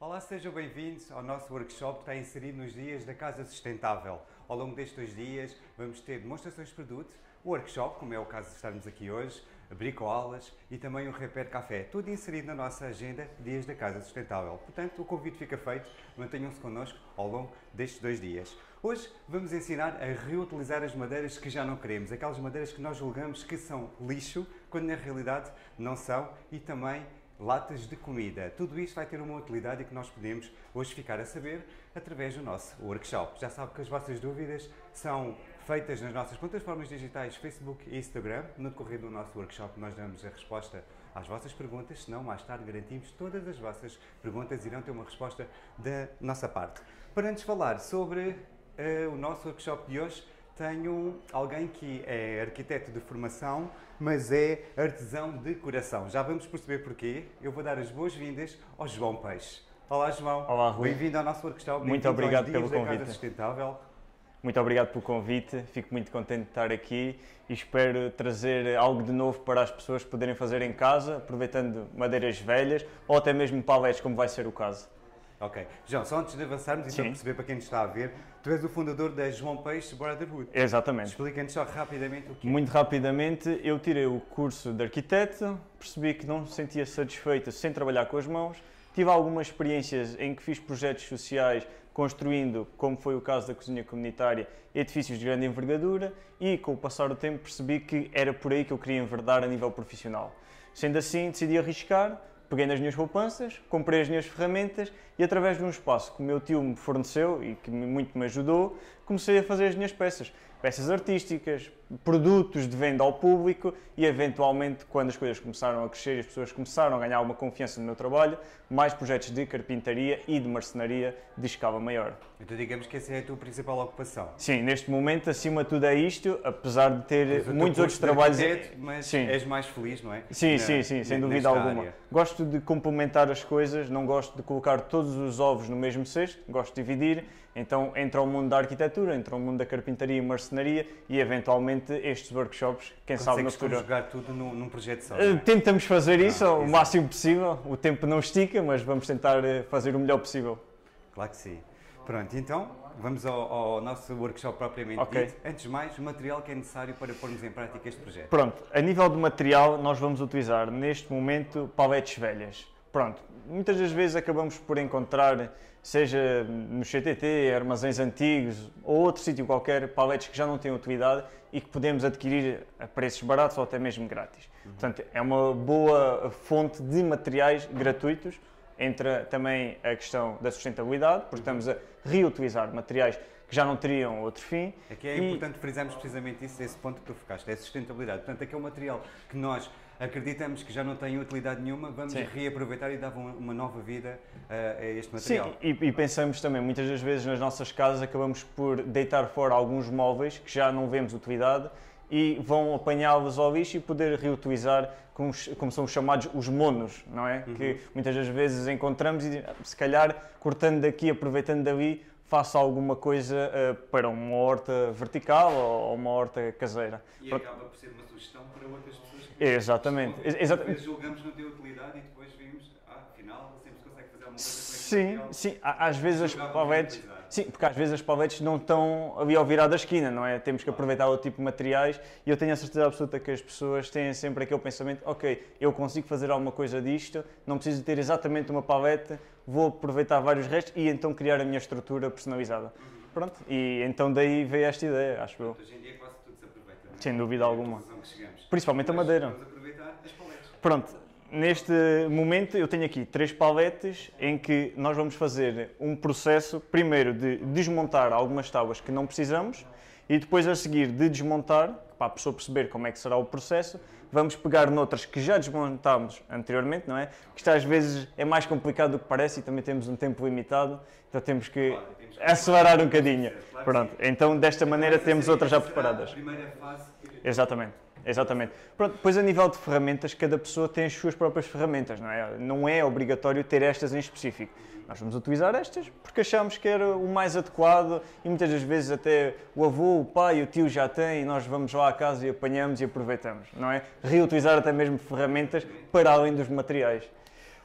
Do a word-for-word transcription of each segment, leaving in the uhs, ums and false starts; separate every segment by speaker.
Speaker 1: Olá, sejam bem-vindos ao nosso workshop que está inserido nos dias da Casa Sustentável. Ao longo destes dois dias vamos ter demonstrações de produto, workshop, como é o caso de estarmos aqui hoje, bricoaulas e também um repère café, tudo inserido na nossa agenda Dias da Casa Sustentável. Portanto, o convite fica feito, mantenham-se connosco ao longo destes dois dias. Hoje vamos ensinar a reutilizar as madeiras que já não queremos, aquelas madeiras que nós julgamos que são lixo, quando na realidade não são, e também latas de comida. Tudo isto vai ter uma utilidade e que nós podemos hoje ficar a saber através do nosso workshop. Já sabe que as vossas dúvidas são feitas nas nossas plataformas digitais Facebook e Instagram. No decorrer do nosso workshop nós damos a resposta às vossas perguntas, senão mais tarde garantimos todas as vossas perguntas irão ter uma resposta da nossa parte. Para antes falar sobre uh, o nosso workshop de hoje, tenho alguém que é arquiteto de formação, mas é artesão de coração. Já vamos perceber porquê. Eu vou dar as boas-vindas ao João Peixe. Olá, João.
Speaker 2: Olá, Rui.
Speaker 1: Bem-vindo ao nosso workshop.
Speaker 2: Muito obrigado pelo
Speaker 1: Dias da
Speaker 2: convite.
Speaker 1: Casa Sustentável.
Speaker 2: Muito obrigado pelo convite. Fico muito contente de estar aqui e espero trazer algo de novo para as pessoas poderem fazer em casa, aproveitando madeiras velhas ou até mesmo paletes, como vai ser o caso.
Speaker 1: Ok. João, só antes de avançarmos e para perceber para quem nos está a ver, tu és o fundador da João Peixe Brotherhood.
Speaker 2: Exatamente.
Speaker 1: Explica-nos só rapidamente o que é.
Speaker 2: Muito rapidamente, eu tirei o curso de arquiteto, percebi que não me sentia satisfeito sem trabalhar com as mãos, tive algumas experiências em que fiz projetos sociais construindo, como foi o caso da cozinha comunitária, edifícios de grande envergadura e com o passar do tempo percebi que era por aí que eu queria enverdar a nível profissional. Sendo assim, decidi arriscar. Peguei nas minhas poupanças, comprei as minhas ferramentas e através de um espaço que o meu tio me forneceu e que muito me ajudou, comecei a fazer as minhas peças. Peças artísticas, produtos de venda ao público e eventualmente quando as coisas começaram a crescer e as pessoas começaram a ganhar uma confiança no meu trabalho, mais projetos de carpintaria e de marcenaria de escala maior.
Speaker 1: Então digamos que essa é a tua principal ocupação.
Speaker 2: Sim, neste momento acima de tudo é isto, apesar de ter
Speaker 1: Mas
Speaker 2: muitos outros trabalhos...
Speaker 1: Arquiteto, mas
Speaker 2: sim.
Speaker 1: És mais feliz, não é?
Speaker 2: Sim,
Speaker 1: Na,
Speaker 2: sim, sim, sem dúvida
Speaker 1: nesta
Speaker 2: alguma.
Speaker 1: área.
Speaker 2: Gosto de complementar as coisas, não gosto de colocar todos os ovos no mesmo cesto, gosto de dividir, então entra o mundo da arquitetura, entra o mundo da carpintaria e marcenaria e eventualmente estes workshops, quem sabe no futuro.
Speaker 1: Conjugar tudo num, num projeto só.
Speaker 2: Uh, Tentamos fazer isso
Speaker 1: Não,
Speaker 2: o
Speaker 1: exato.
Speaker 2: máximo possível, o tempo não estica, mas vamos tentar fazer o melhor possível.
Speaker 1: Claro que sim. Pronto, então vamos ao, ao nosso workshop propriamente
Speaker 2: Ok.
Speaker 1: dito. Antes de mais, o material que é necessário para pormos em prática este projeto.
Speaker 2: Pronto, a nível de material nós vamos utilizar neste momento paletes velhas. Pronto, muitas das vezes acabamos por encontrar, seja no C T T, armazéns antigos ou outro sítio qualquer, paletes que já não têm utilidade e que podemos adquirir a preços baratos ou até mesmo grátis. Uhum. Portanto, é uma boa fonte de materiais gratuitos. Entra também a questão da sustentabilidade, porque estamos a reutilizar materiais que já não teriam outro fim.
Speaker 1: Aqui é
Speaker 2: e...
Speaker 1: importante frisarmos precisamente isso, esse ponto que tu focaste, é a sustentabilidade. Portanto, aquele material que nós acreditamos que já não tem utilidade nenhuma, vamos
Speaker 2: Sim.
Speaker 1: reaproveitar e dar uma, uma nova vida uh, a este material.
Speaker 2: Sim, e, e pensamos também, muitas das vezes nas nossas casas acabamos por deitar fora alguns móveis que já não vemos utilidade e vão apanhá-los ao lixo e poder reutilizar como, como são chamados os monos, não é? Uhum. Que muitas das vezes encontramos e se calhar cortando daqui, aproveitando dali, faço alguma coisa uh, para uma horta vertical ou uma horta caseira.
Speaker 1: E
Speaker 2: Pronto.
Speaker 1: acaba por ser uma sugestão para outras pessoas que
Speaker 2: Exatamente.
Speaker 1: Às vezes julgamos não ter utilidade e depois vimos, ah, afinal, sempre se consegue fazer alguma coisa com este
Speaker 2: Sim,
Speaker 1: material.
Speaker 2: sim, às vezes as
Speaker 1: Julgava
Speaker 2: paletes,
Speaker 1: utilizar.
Speaker 2: sim, porque às vezes as paletes não estão ali ao virar da esquina, não é? Temos que aproveitar outro tipo de materiais e eu tenho a certeza absoluta que as pessoas têm sempre aquele pensamento, ok, eu consigo fazer alguma coisa disto, não preciso ter exatamente uma palete, vou aproveitar vários restos e então criar a minha estrutura personalizada. Uhum. Pronto, e então daí veio esta ideia, acho eu.
Speaker 1: Hoje em dia quase tudo se aproveita, não é?
Speaker 2: Sem dúvida
Speaker 1: É a
Speaker 2: alguma.
Speaker 1: conclusão que chegamos.
Speaker 2: Principalmente a
Speaker 1: Mas
Speaker 2: madeira.
Speaker 1: Vamos aproveitar as paletes.
Speaker 2: Pronto, neste momento eu tenho aqui três paletes em que nós vamos fazer um processo, primeiro de desmontar algumas tábuas que não precisamos e depois a seguir de desmontar, para a pessoa perceber como é que será o processo, vamos pegar noutras que já desmontámos anteriormente, não é? Que isto às vezes é mais complicado do que parece e também temos um tempo limitado, então temos que
Speaker 1: Claro, temos que
Speaker 2: acelerar um bocadinho.
Speaker 1: Claro que
Speaker 2: Pronto,
Speaker 1: sim.
Speaker 2: então desta maneira
Speaker 1: Essa
Speaker 2: temos
Speaker 1: seria-
Speaker 2: outras já
Speaker 1: será
Speaker 2: preparadas.
Speaker 1: A primeira fase.
Speaker 2: Exatamente, exatamente. Pronto, depois a nível de ferramentas, cada pessoa tem as suas próprias ferramentas, não é? Não é obrigatório ter estas em específico. Nós vamos utilizar estas porque achamos que era o mais adequado e muitas das vezes até o avô, o pai, o tio já têm e nós vamos lá à casa e apanhamos e aproveitamos, não é? Reutilizar até mesmo ferramentas para além dos materiais.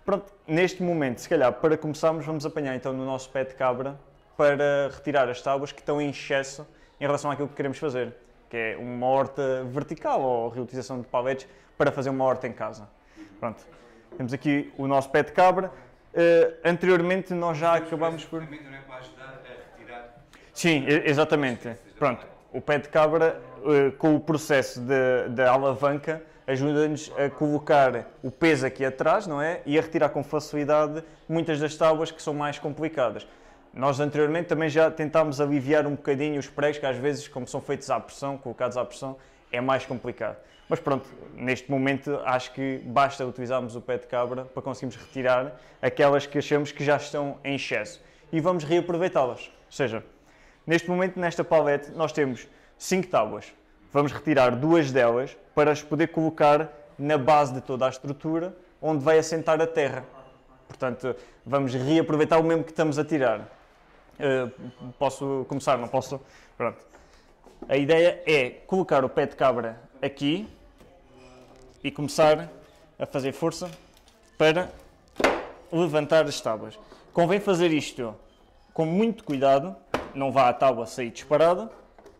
Speaker 2: Pronto, neste momento, se calhar, para começarmos, vamos apanhar então no nosso pé de cabra para retirar as tábuas que estão em excesso em relação àquilo que queremos fazer, que é uma horta vertical ou reutilização de paletes para fazer uma horta em casa. Pronto, temos aqui o nosso pé de cabra. Uh, anteriormente nós já acabámos por...
Speaker 1: Não é para ajudar a retirar...
Speaker 2: Sim, exatamente. Pronto, o pé de cabra, uh, com o processo da alavanca, ajuda-nos a colocar o peso aqui atrás, não é? E a retirar com facilidade muitas das tábuas que são mais complicadas. Nós anteriormente também já tentámos aliviar um bocadinho os pregos, que às vezes, como são feitos à pressão, colocados à pressão, é mais complicado. Mas pronto, neste momento acho que basta utilizarmos o pé de cabra para conseguirmos retirar aquelas que achamos que já estão em excesso e vamos reaproveitá-las. Ou seja, neste momento, nesta palete, nós temos cinco tábuas. Vamos retirar duas delas para as poder colocar na base de toda a estrutura, onde vai assentar a terra. Portanto, vamos reaproveitar o mesmo que estamos a tirar. Uh, posso começar? Não posso? Pronto. A ideia é colocar o pé de cabra aqui e começar a fazer força para levantar as tábuas. Convém fazer isto com muito cuidado, não vá a tábua sair disparada.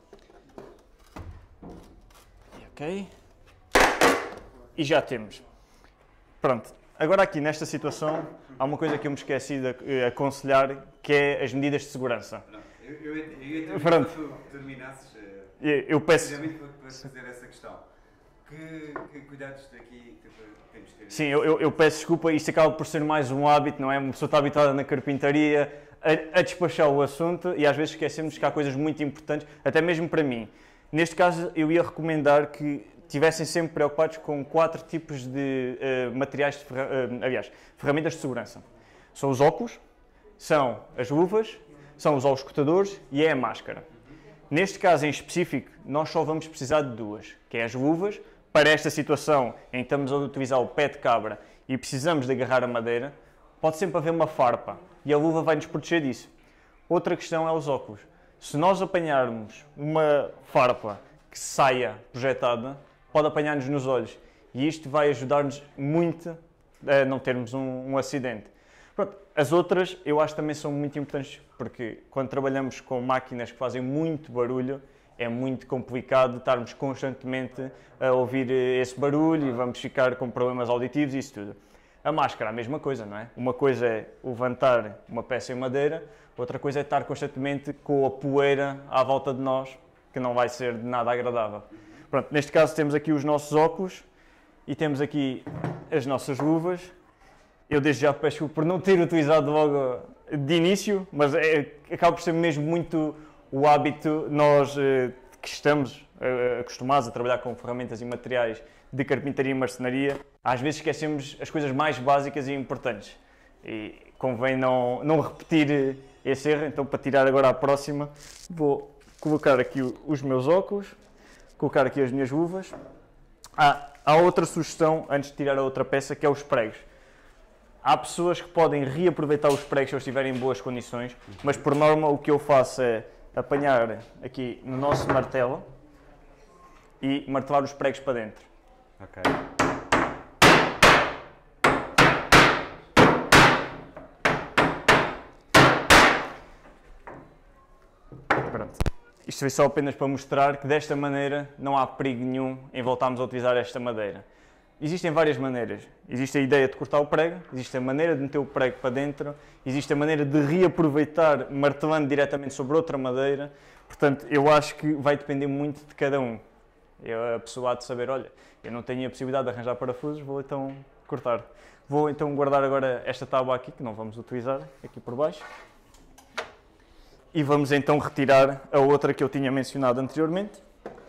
Speaker 2: Ok. E já temos. Pronto. Agora aqui nesta situação há uma coisa que eu me esqueci de aconselhar, que é as medidas de segurança.
Speaker 1: Não, eu, eu, eu ia terminar
Speaker 2: Pronto.
Speaker 1: quando tu terminasses,
Speaker 2: Eu peço...
Speaker 1: para fazer essa questão. Que, que cuidados daqui temos de ter?
Speaker 2: Sim, eu, eu, eu peço desculpa, isto acaba por ser mais um hábito, não é? Uma pessoa está habituada na carpintaria a, a despachar o assunto e às vezes esquecemos que há coisas muito importantes, até mesmo para mim. Neste caso, eu ia recomendar que estivessem sempre preocupados com quatro tipos de uh, materiais, de ferra uh, aliás, ferramentas de segurança. São os óculos, são as luvas, são os auscultadores e é a máscara. Neste caso em específico, nós só vamos precisar de duas, que é as luvas. Para esta situação em que estamos a utilizar o pé de cabra e precisamos de agarrar a madeira, pode sempre haver uma farpa e a luva vai nos proteger disso. Outra questão é os óculos. Se nós apanharmos uma farpa que saia projetada, pode apanhar-nos nos olhos e isto vai ajudar-nos muito a não termos um, um acidente. Pronto, as outras eu acho que também são muito importantes porque quando trabalhamos com máquinas que fazem muito barulho, é muito complicado estarmos constantemente a ouvir esse barulho e vamos ficar com problemas auditivos e isso tudo. A máscara, a mesma coisa, não é? Uma coisa é levantar uma peça em madeira, outra coisa é estar constantemente com a poeira à volta de nós, que não vai ser de nada agradável. Pronto, neste caso temos aqui os nossos óculos e temos aqui as nossas luvas. Eu desde já peço por não ter utilizado logo de início, mas é, acaba por ser mesmo muito o hábito, nós eh, que estamos eh, acostumados a trabalhar com ferramentas e materiais de carpintaria e marcenaria, às vezes esquecemos as coisas mais básicas e importantes. E convém não, não repetir esse erro, então para tirar agora a próxima, vou colocar aqui os meus óculos, colocar aqui as minhas luvas. Ah, há outra sugestão, antes de tirar a outra peça, que é os pregos. Há pessoas que podem reaproveitar os pregos se eles estiverem em boas condições, mas por norma o que eu faço é apanhar aqui no nosso martelo e martelar os pregos para dentro.
Speaker 1: Ok.
Speaker 2: Pronto. Isto foi só apenas para mostrar que desta maneira não há perigo nenhum em voltarmos a utilizar esta madeira. Existem várias maneiras. Existe a ideia de cortar o prego, existe a maneira de meter o prego para dentro, existe a maneira de reaproveitar martelando diretamente sobre outra madeira. Portanto, eu acho que vai depender muito de cada um. É a pessoa há de saber, olha, eu não tenho a possibilidade de arranjar parafusos, vou então cortar. Vou então guardar agora esta tábua aqui, que não vamos utilizar, aqui por baixo. E vamos então retirar a outra que eu tinha mencionado anteriormente.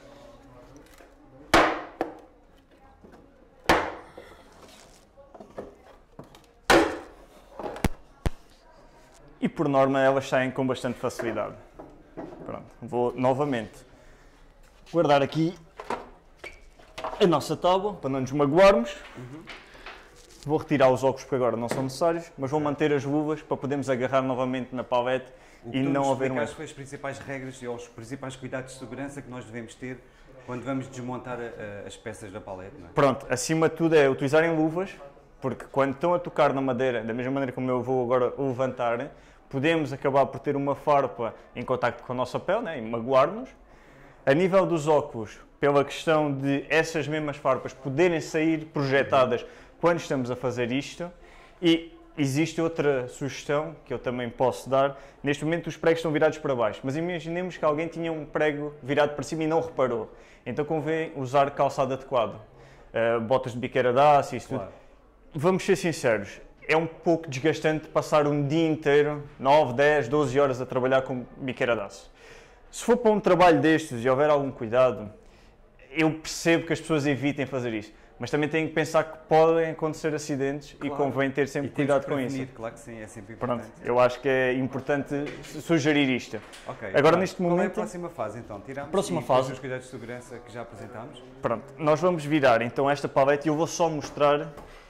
Speaker 2: E por norma elas saem com bastante facilidade. Pronto, vou novamente guardar aqui a nossa tábua para não nos magoarmos. Uhum. Vou retirar os óculos porque agora não são necessários, mas vou manter as luvas para podermos agarrar novamente na palete e não haver um...
Speaker 1: Quais são as principais regras e os principais cuidados de segurança que nós devemos ter quando vamos desmontar a, a, as peças da palete? Não é?
Speaker 2: Pronto, acima de tudo é utilizarem luvas, Porque quando estão a tocar na madeira, da mesma maneira como eu vou agora levantar, podemos acabar por ter uma farpa em contacto com a nossa pele, né, e magoar-nos. A nível dos óculos, pela questão de essas mesmas farpas poderem sair projetadas quando estamos a fazer isto. E existe outra sugestão que eu também posso dar. Neste momento os pregos estão virados para baixo, mas imaginemos que alguém tinha um prego virado para cima e não reparou. Então convém usar calçado adequado. Uh, botas de biqueira de aço, isso
Speaker 1: Claro.
Speaker 2: tudo. Vamos ser sinceros, é um pouco desgastante passar um dia inteiro, nove, dez, doze horas a trabalhar com biqueira de aço. Se for para um trabalho destes e houver algum cuidado, eu percebo que as pessoas evitem fazer isso. Mas também têm que pensar que podem acontecer acidentes,
Speaker 1: Claro.
Speaker 2: e convém ter sempre
Speaker 1: E
Speaker 2: cuidado
Speaker 1: temos que
Speaker 2: com
Speaker 1: prevenir,
Speaker 2: isso.
Speaker 1: Claro que sim, é sempre
Speaker 2: Pronto,
Speaker 1: importante.
Speaker 2: eu acho que é importante sugerir isto.
Speaker 1: Ok.
Speaker 2: Agora,
Speaker 1: Claro.
Speaker 2: neste
Speaker 1: Qual é a
Speaker 2: momento,
Speaker 1: próxima fase então? Tiramos
Speaker 2: Próxima
Speaker 1: e
Speaker 2: fase.
Speaker 1: os cuidados de segurança que já apresentámos?
Speaker 2: pronto, nós vamos virar então esta palete e eu vou só mostrar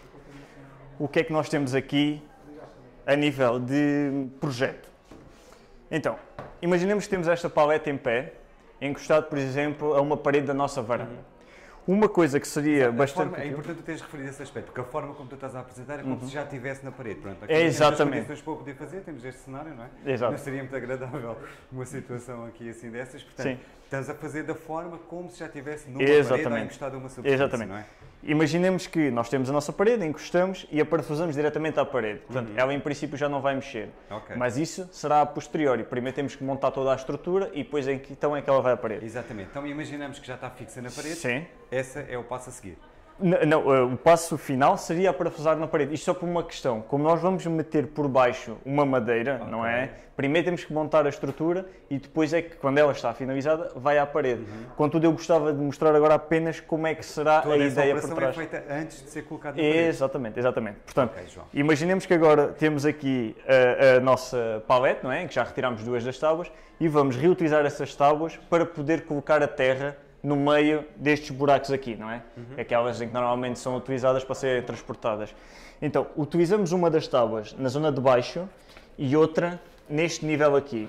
Speaker 2: o que é que nós temos aqui a nível de projeto. Então, imaginemos que temos esta palete em pé, encostado, por exemplo, a uma parede da nossa varanda. Uma coisa que seria
Speaker 1: A
Speaker 2: bastante
Speaker 1: forma- é
Speaker 2: útil-
Speaker 1: importante tu teres referido esse aspecto, porque a forma como tu estás a apresentar é como se já estivesse na parede. Pronto, aqui
Speaker 2: É,
Speaker 1: temos as
Speaker 2: exatamente.
Speaker 1: condições para o poder fazer, temos este cenário, não é?
Speaker 2: Exato.
Speaker 1: Não seria muito agradável uma situação aqui assim dessas. Portanto,
Speaker 2: Sim.
Speaker 1: estás a fazer da forma como se já estivesse numa parede ou
Speaker 2: Exatamente.
Speaker 1: encostado a uma superfície,
Speaker 2: Exatamente.
Speaker 1: não é?
Speaker 2: Imaginemos que nós temos a nossa parede, encostamos e a parafusamos diretamente à parede. Portanto,
Speaker 1: Uhum.
Speaker 2: ela em princípio já não vai mexer.
Speaker 1: Ok.
Speaker 2: Mas isso será a posteriori. Primeiro temos que montar toda a estrutura e depois então é que ela vai à parede.
Speaker 1: Exatamente. Então imaginamos que já está fixa na parede.
Speaker 2: Sim.
Speaker 1: Esse é o passo a seguir.
Speaker 2: N- Não, eh, o passo final seria a parafusar na parede. Isto só por uma questão. Como nós vamos meter por baixo uma madeira, não
Speaker 1: Ok.
Speaker 2: é? Primeiro temos que montar a estrutura e depois é que, quando ela está finalizada, vai à parede. Contudo, eu gostava de mostrar agora apenas como é que será
Speaker 1: Toda
Speaker 2: a
Speaker 1: essa
Speaker 2: ideia por
Speaker 1: operação
Speaker 2: trás.
Speaker 1: é feita antes de ser colocada na parede.
Speaker 2: Exatamente, exatamente. Portanto,
Speaker 1: Ok, João.
Speaker 2: imaginemos que agora temos aqui a, a nossa palete, não é? Que já retirámos duas das tábuas e vamos reutilizar essas tábuas para poder colocar a terra no meio destes buracos aqui, não é? Aquelas em que normalmente são utilizadas para serem transportadas. Então, utilizamos uma das tábuas na zona de baixo e outra neste nível aqui.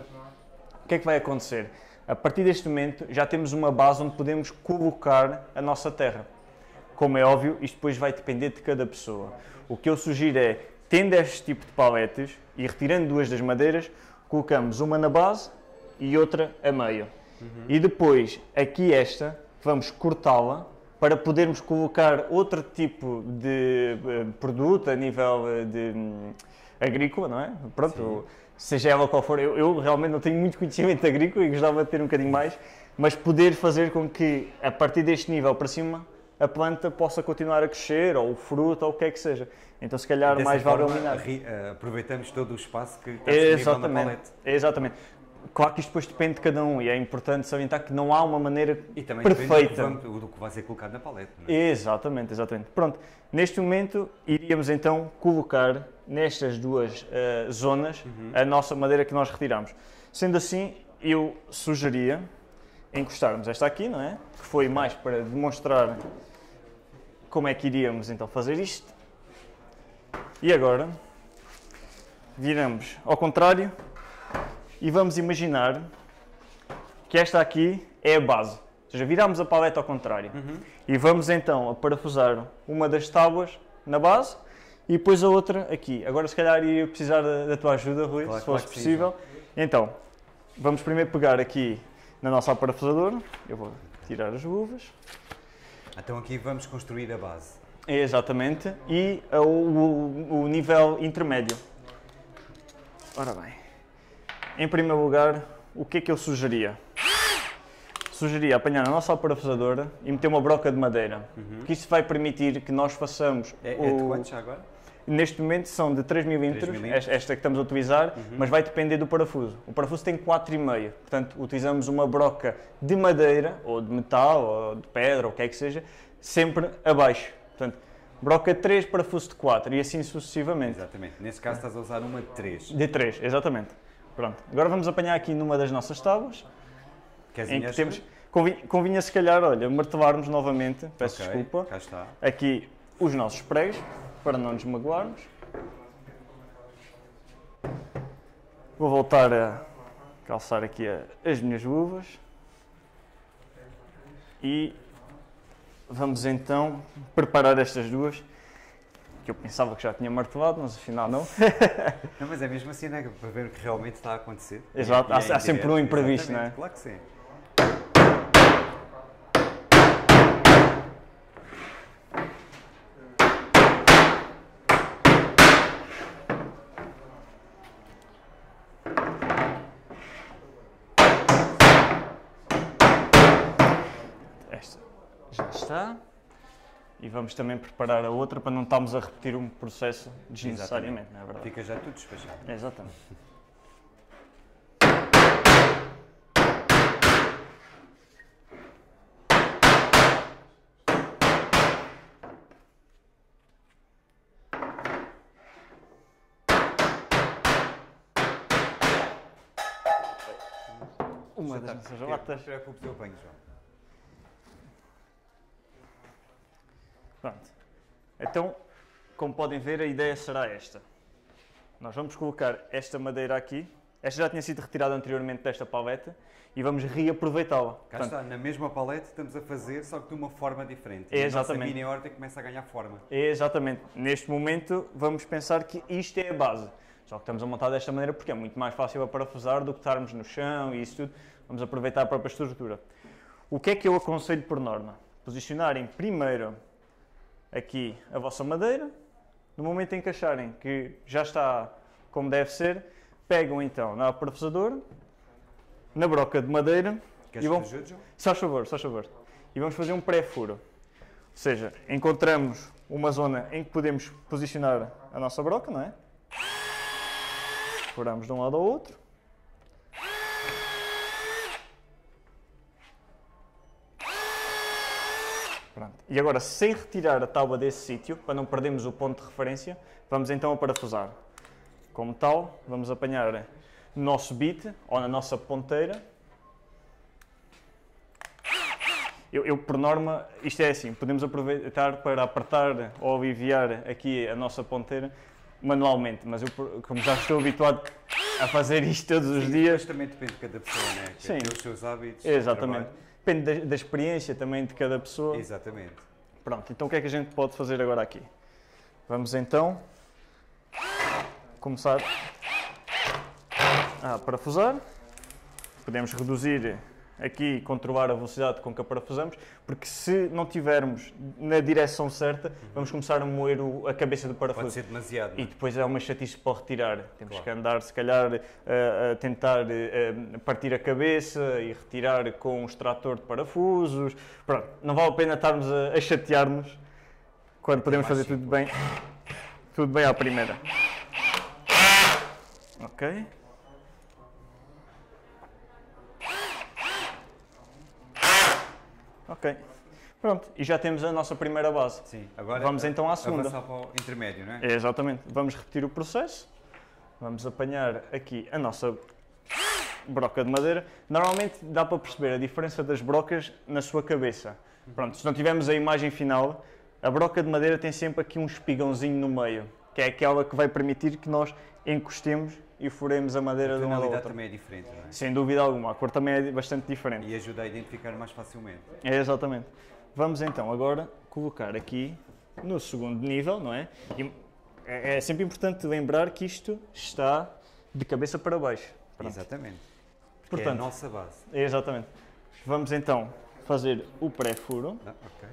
Speaker 2: O que é que vai acontecer? A partir deste momento já temos uma base onde podemos colocar a nossa terra. Como é óbvio, isto depois vai depender de cada pessoa. O que eu sugiro é, tendo este tipo de paletes e retirando duas das madeiras, colocamos uma na base e outra a meio. E depois, aqui esta, vamos cortá-la para podermos colocar outro tipo de eh, produto a nível eh, de hum, agrícola, não é? Pronto, seja ela qual for, eu, eu realmente não tenho muito conhecimento agrícola e gostava de ter um bocadinho mais, mas poder fazer com que, a partir deste nível para cima, a planta possa continuar a crescer, ou o fruto, ou o que é que seja. Então, se calhar,
Speaker 1: Dessa
Speaker 2: mais vale
Speaker 1: forma,
Speaker 2: eliminar.
Speaker 1: ri- eh, aproveitamos todo o espaço que está disponível na
Speaker 2: Exatamente,
Speaker 1: palete.
Speaker 2: exatamente. Claro que isto depois depende de cada um e é importante salientar que não há uma maneira
Speaker 1: E também depende do que,
Speaker 2: perfeita.
Speaker 1: vamos- do que vai ser colocado na palete. Não é?
Speaker 2: Exatamente, exatamente. Pronto, neste momento iríamos então colocar nestas duas eh, zonas a nossa madeira que nós retiramos. Sendo assim, eu sugeria encostarmos esta aqui, não é? Que foi mais para demonstrar como é que iríamos então fazer isto. E agora viramos ao contrário e vamos imaginar que esta aqui é a base. Ou seja, viramos a paleta ao contrário. E vamos então a parafusar uma das tábuas na base e depois a outra aqui. Agora se calhar ia precisar da, da tua ajuda, Rui,
Speaker 1: Claro,
Speaker 2: se
Speaker 1: claro
Speaker 2: fosse
Speaker 1: que sim,
Speaker 2: possível. Então, vamos primeiro pegar aqui na nossa parafusadora. Eu vou tirar as luvas.
Speaker 1: Então aqui vamos construir a base.
Speaker 2: Exatamente. E a- o, o- o nível intermédio. Ora bem. Em primeiro lugar, o que é que eu sugeria? Sugeria apanhar a nossa parafusadora e meter uma broca de madeira. Porque isso vai permitir que nós façamos...
Speaker 1: É, é
Speaker 2: o-
Speaker 1: de quantos já agora?
Speaker 2: Neste momento são de três milímetros,
Speaker 1: milímetros.
Speaker 2: esta que estamos a utilizar, mas vai depender do parafuso. O parafuso tem quatro vírgula cinco, portanto utilizamos uma broca de madeira, ou de metal, ou de pedra, ou o que é que seja, sempre abaixo. Portanto, broca de três, parafuso de quatro e assim sucessivamente.
Speaker 1: Exatamente. Nesse caso estás a usar uma de três.
Speaker 2: De três, exatamente. Pronto. Agora vamos apanhar aqui numa das nossas tábuas,
Speaker 1: Queres
Speaker 2: em que
Speaker 1: inhas?
Speaker 2: temos... Convinha, convinha se calhar, olha, martelarmos novamente, peço
Speaker 1: Ok,
Speaker 2: desculpa,
Speaker 1: cá está.
Speaker 2: aqui os nossos pregos, para não nos magoarmos. Vou voltar a calçar aqui a- as minhas luvas. E vamos então preparar estas duas. que eu pensava que já tinha martelado, mas afinal não.
Speaker 1: Não, mas é mesmo assim, né? Para ver o que realmente está a acontecer.
Speaker 2: Exato,
Speaker 1: E,
Speaker 2: há,
Speaker 1: e é
Speaker 2: há sempre um imprevisto, não é?
Speaker 1: Claro que sim.
Speaker 2: Esta já está. E vamos também preparar a outra para não estarmos a repetir um processo desnecessariamente,
Speaker 1: Exatamente.
Speaker 2: não é verdade?
Speaker 1: Fica já tudo despachado.
Speaker 2: Exatamente. Uma das nossas latas.
Speaker 1: Não preocupe o teu banho, João.
Speaker 2: Pronto. Então, como podem ver, a ideia será esta. Nós vamos colocar esta madeira aqui. Esta já tinha sido retirada anteriormente desta paleta e vamos reaproveitá-la.
Speaker 1: Cá
Speaker 2: Portanto,
Speaker 1: está, na mesma palete estamos a fazer, só que de uma forma diferente.
Speaker 2: É,
Speaker 1: E
Speaker 2: exatamente.
Speaker 1: a nossa mini horta começa a ganhar forma.
Speaker 2: Exatamente. Neste momento, vamos pensar que isto é a base. Só que estamos a montar desta maneira porque é muito mais fácil a parafusar do que estarmos no chão e isso tudo. Vamos aproveitar a própria estrutura. O que é que eu aconselho por norma? Posicionarem primeiro aqui a vossa madeira. No momento em que acharem que já está como deve ser, pegam então na parafusadora, na broca de madeira.
Speaker 1: Queres
Speaker 2: e vão...
Speaker 1: que te ajude, João?
Speaker 2: Se faz favor, se faz favor. E vamos fazer um pré-furo. Ou seja, encontramos uma zona em que podemos posicionar a nossa broca, não é? Furamos de um lado ao outro. Pronto. E agora, sem retirar a tábua desse sítio, para não perdermos o ponto de referência, vamos então a parafusar. Como tal, vamos apanhar no nosso bit, ou na nossa ponteira. Eu, eu, por norma, isto é assim, podemos aproveitar para apertar ou aliviar aqui a nossa ponteira manualmente, mas eu, como já estou habituado a fazer isto todos os
Speaker 1: Sim,
Speaker 2: dias...
Speaker 1: Mas também depende de cada pessoa, né? Que
Speaker 2: Sim.
Speaker 1: tem os seus hábitos.
Speaker 2: Exatamente.
Speaker 1: trabalho.
Speaker 2: Depende da, da experiência também de cada pessoa.
Speaker 1: Exatamente.
Speaker 2: Pronto, então o que é que a gente pode fazer agora aqui? Vamos então começar a parafusar. Podemos reduzir aqui e controlar a velocidade com que a parafusamos, porque se não tivermos na direção certa, vamos começar a moer o- a cabeça do parafuso.
Speaker 1: Pode ser demasiado.
Speaker 2: E
Speaker 1: não é?
Speaker 2: depois é uma chatice para o retirar. Temos
Speaker 1: Claro.
Speaker 2: que andar, se calhar, a, a tentar a, partir a cabeça e retirar com um extrator de parafusos. Pronto, não vale a pena estarmos a, a chatear-nos quando podemos
Speaker 1: mais
Speaker 2: fazer tudo
Speaker 1: simples.
Speaker 2: bem, tudo bem à primeira. Ok. Ok. Pronto, e já temos a nossa primeira base.
Speaker 1: Sim. Agora
Speaker 2: Vamos
Speaker 1: a-
Speaker 2: então à segunda.
Speaker 1: Avançar para o intermédio, não é?
Speaker 2: É, exatamente. Vamos repetir o processo. Vamos apanhar aqui a nossa broca de madeira. Normalmente dá para perceber a diferença das brocas na sua cabeça. Pronto, se não tivermos a imagem final, a broca de madeira tem sempre aqui um espigãozinho no meio, que é aquela que vai permitir que nós encostemos e furemos a madeira
Speaker 1: A
Speaker 2: de uma à
Speaker 1: tonalidade
Speaker 2: outra.
Speaker 1: também é diferente, não é?
Speaker 2: Sem dúvida alguma, a cor também é bastante diferente.
Speaker 1: E ajuda a identificar mais facilmente.
Speaker 2: É, exatamente. Vamos então agora colocar aqui no segundo nível, não é? E é é sempre importante lembrar que isto está de cabeça para baixo. Pronto.
Speaker 1: Exatamente. Porque
Speaker 2: Portanto,
Speaker 1: é a nossa base.
Speaker 2: É, exatamente. Vamos então fazer o pré-furo.
Speaker 1: Ah, ok.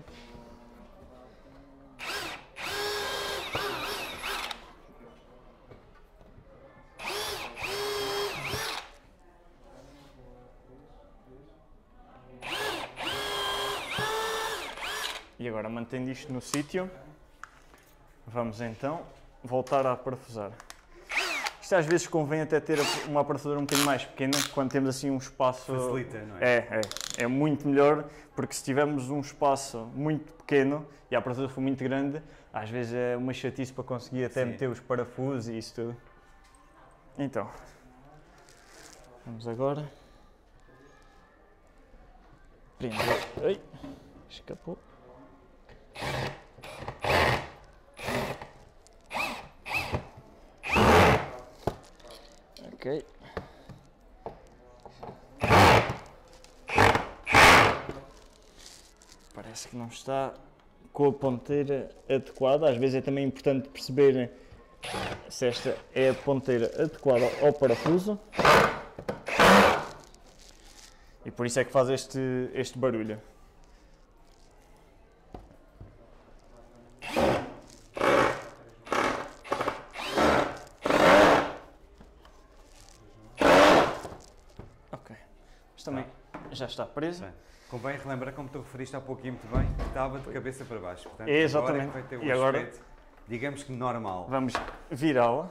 Speaker 2: E agora, mantendo isto no sítio, vamos então voltar a parafusar. Isto às vezes convém até ter uma parafusadora um bocadinho mais pequena, quando temos assim um espaço...
Speaker 1: Facilita, não é?
Speaker 2: É, é, é muito melhor, porque se tivermos um espaço muito pequeno e a parafusadora for muito grande, às vezes é uma chatice para conseguir até
Speaker 1: Sim.
Speaker 2: meter os parafusos e isso tudo. Então, vamos agora... Prender... Ai, escapou. Ok. Parece que não está com a ponteira adequada. Às vezes é também importante perceber se esta é a ponteira adequada ao parafuso. E por isso é que faz este, este barulho. Ok. Mas também já está preso.
Speaker 1: Bem, convém relembrar, como tu referiste há pouquinho muito bem, que estava de cabeça para baixo. Portanto,
Speaker 2: exatamente.
Speaker 1: Agora é que vai ter um
Speaker 2: e agora
Speaker 1: aspecto, digamos que normal.
Speaker 2: Vamos virá-la.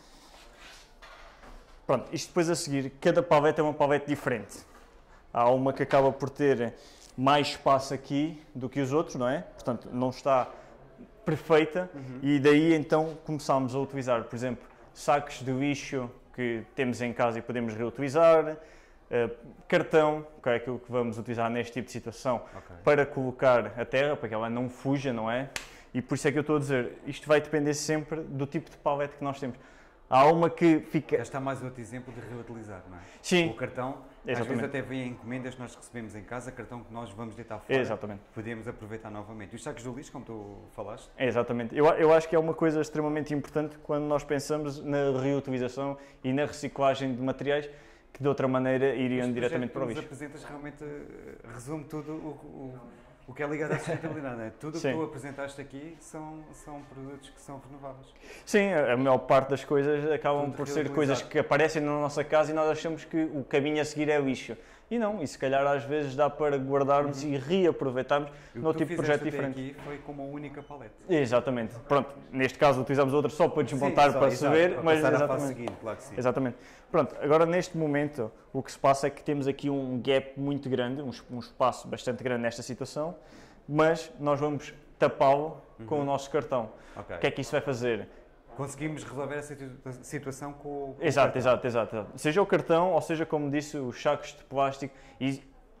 Speaker 2: Pronto, isto depois a seguir, cada pavete é uma pavete diferente. Há uma que acaba por ter mais espaço aqui do que os outros, não é? Portanto, não está perfeita, uhum. E daí então começámos a utilizar, por exemplo, sacos de lixo que temos em casa e podemos reutilizar, uh, cartão, que é aquilo que vamos utilizar neste tipo de situação, okay. Para colocar a terra, para que ela não fuja, não é? E por isso é que eu estou a dizer, isto vai depender sempre do tipo de pavete que nós temos. Há uma que fica...
Speaker 1: Já está mais outro exemplo de reutilizar, não é?
Speaker 2: Sim.
Speaker 1: O cartão, exatamente. Às vezes até vem encomendas que nós recebemos em casa, cartão que nós vamos deitar fora.
Speaker 2: Exatamente.
Speaker 1: Podemos aproveitar novamente. E os sacos do lixo, como tu falaste?
Speaker 2: Exatamente. Eu, eu acho que é uma coisa extremamente importante quando nós pensamos na reutilização e na reciclagem de materiais que de outra maneira iriam diretamente para o lixo.
Speaker 1: O projeto que nos apresentas realmente resume tudo o, o, o que é ligado à sustentabilidade, não é? Tudo o que tu apresentaste aqui são, são produtos que são renováveis.
Speaker 2: Sim, a maior parte das coisas acabam tudo por ser coisas que aparecem na nossa casa e nós achamos que o caminho a seguir é lixo. E não, e se calhar às vezes dá para guardarmos uhum. e reaproveitarmos num tipo de projeto diferente.
Speaker 1: Aqui foi com uma única paleta.
Speaker 2: Exatamente. Pronto, neste caso utilizamos outra só para desmontar, sim, só, para se ver, para mas exatamente.
Speaker 1: Seguinte, claro que sim.
Speaker 2: Exatamente. Pronto, agora neste momento o que se passa é que temos aqui um gap muito grande, um, um espaço bastante grande nesta situação, mas nós vamos tapá-lo uhum. com o nosso cartão. Okay. O que é que isso vai fazer?
Speaker 1: Conseguimos resolver essa situação com, com
Speaker 2: exato,
Speaker 1: o cartão.
Speaker 2: Exato, exato, exato. Seja o cartão, ou seja, como disse, os sacos de plástico. E